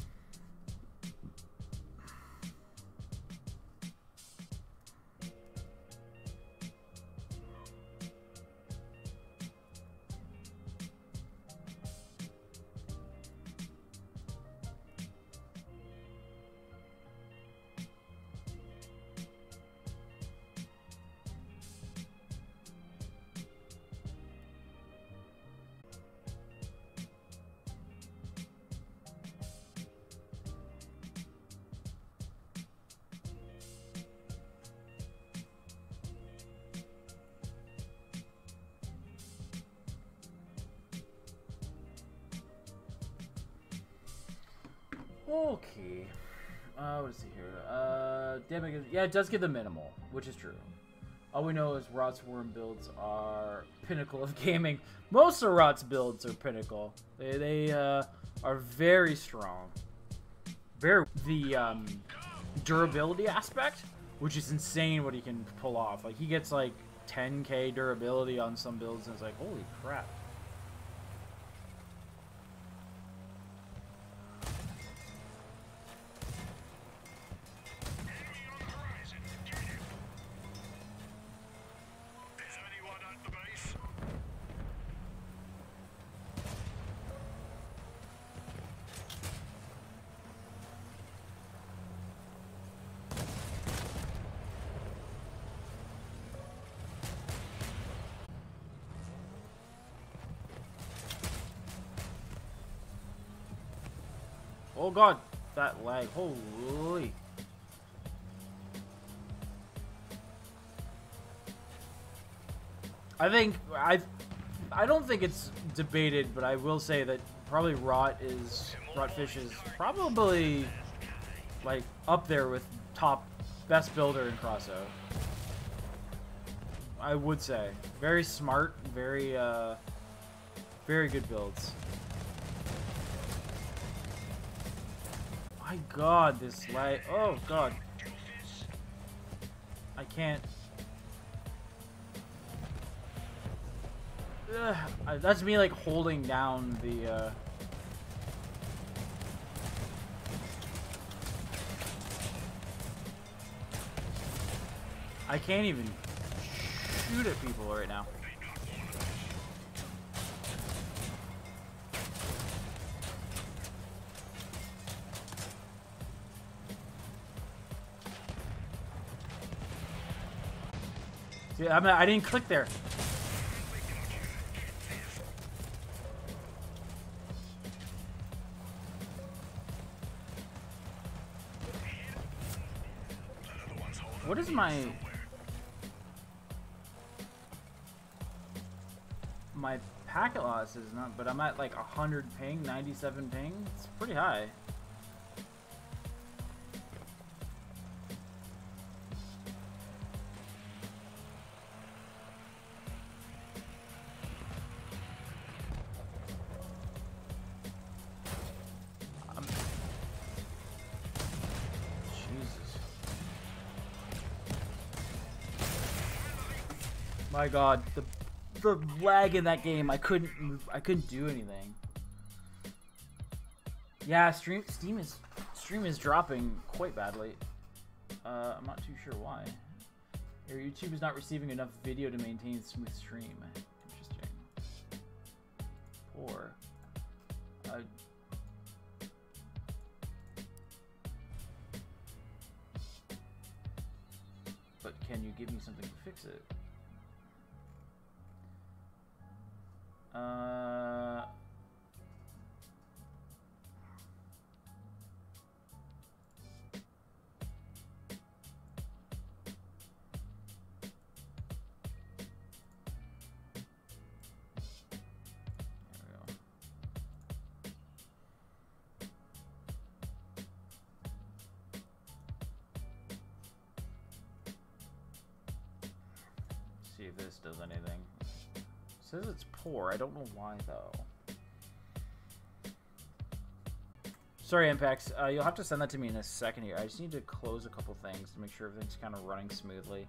Okay. Uh, what is it here? Uh, damage. Yeah, it does give the minimal, which is true. All we know is Rot's Worm builds are pinnacle of gaming. Most of Rot's builds are pinnacle. They, they uh, are very strong. Very the um, durability aspect, which is insane what he can pull off. Like he gets like ten K durability on some builds, and it's like, holy crap. Oh god, that lag, holy. I think, I I don't think it's debated, but I will say that probably Rot is, Rotfish is probably, like, up there with top, best builder in Crossout. I would say. Very smart, very, uh, very good builds. My god, this lag. Oh god. I can't. Ugh, I, that's me like holding down the. Uh... I can't even shoot at people right now. I mean, I didn't click there. What is my my packet loss is not, but I'm at like a hundred ping, ninety-seven ping. It's pretty high. My God, the the lag in that game. I couldn't move, I couldn't do anything. Yeah, stream Steam is stream is dropping quite badly. Uh, I'm not too sure why. Your YouTube is not receiving enough video to maintain smooth stream. Interesting. Poor. Uh, but can you give me something to fix it? Uh... See if this does anything. It says it's poor. I don't know why though. Sorry, Impacts. Uh, you'll have to send that to me in a second here. I just need to close a couple things to make sure everything's kind of running smoothly.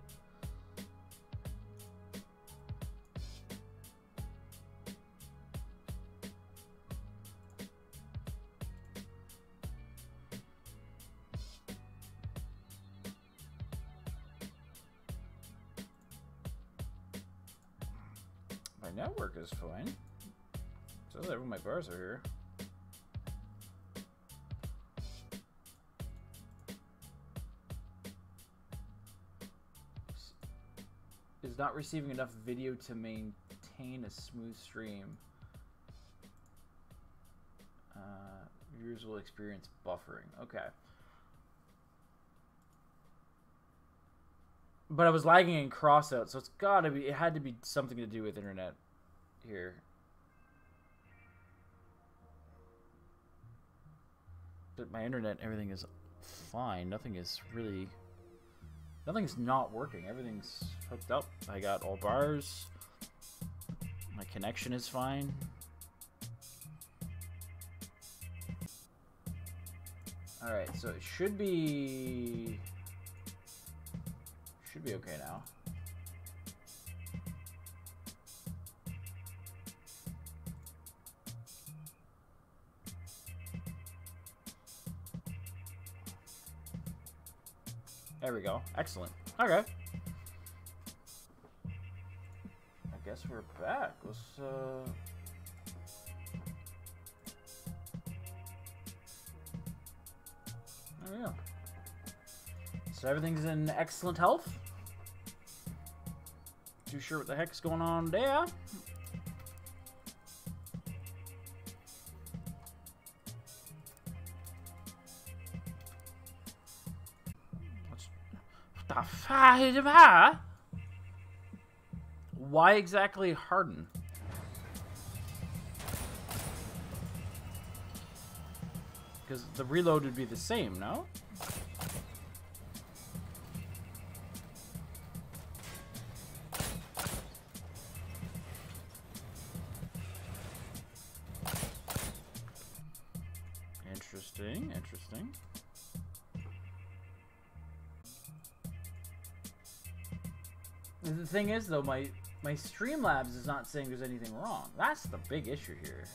My network is fine. So that my bars are here. Is not receiving enough video to maintain a smooth stream. Uh, viewers will experience buffering. Okay. But I was lagging in Crossout, so it's gotta be, it had to be something to do with internet here. But my internet, everything is fine. Nothing is really, nothing's not working. Everything's hooked up. I got all bars. My connection is fine. Alright, so it should be... Should be okay now. There we go. Excellent. Okay. I guess we're back. Let's, uh... There we go. So everything's in excellent health. Too sure what the heck's going on there. What's what the fuck? Why exactly harden? Because the reload would be the same, no? Interesting, interesting. The thing is, though, my my Streamlabs is not saying there's anything wrong. That's the big issue here.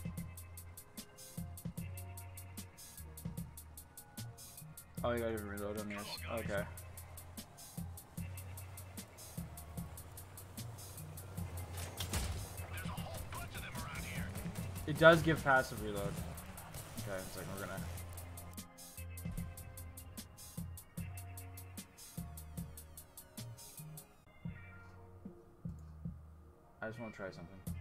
Oh, you gotta reload on yours. Okay. It does give passive reload. Okay, it's like we're gonna. I just want to try something.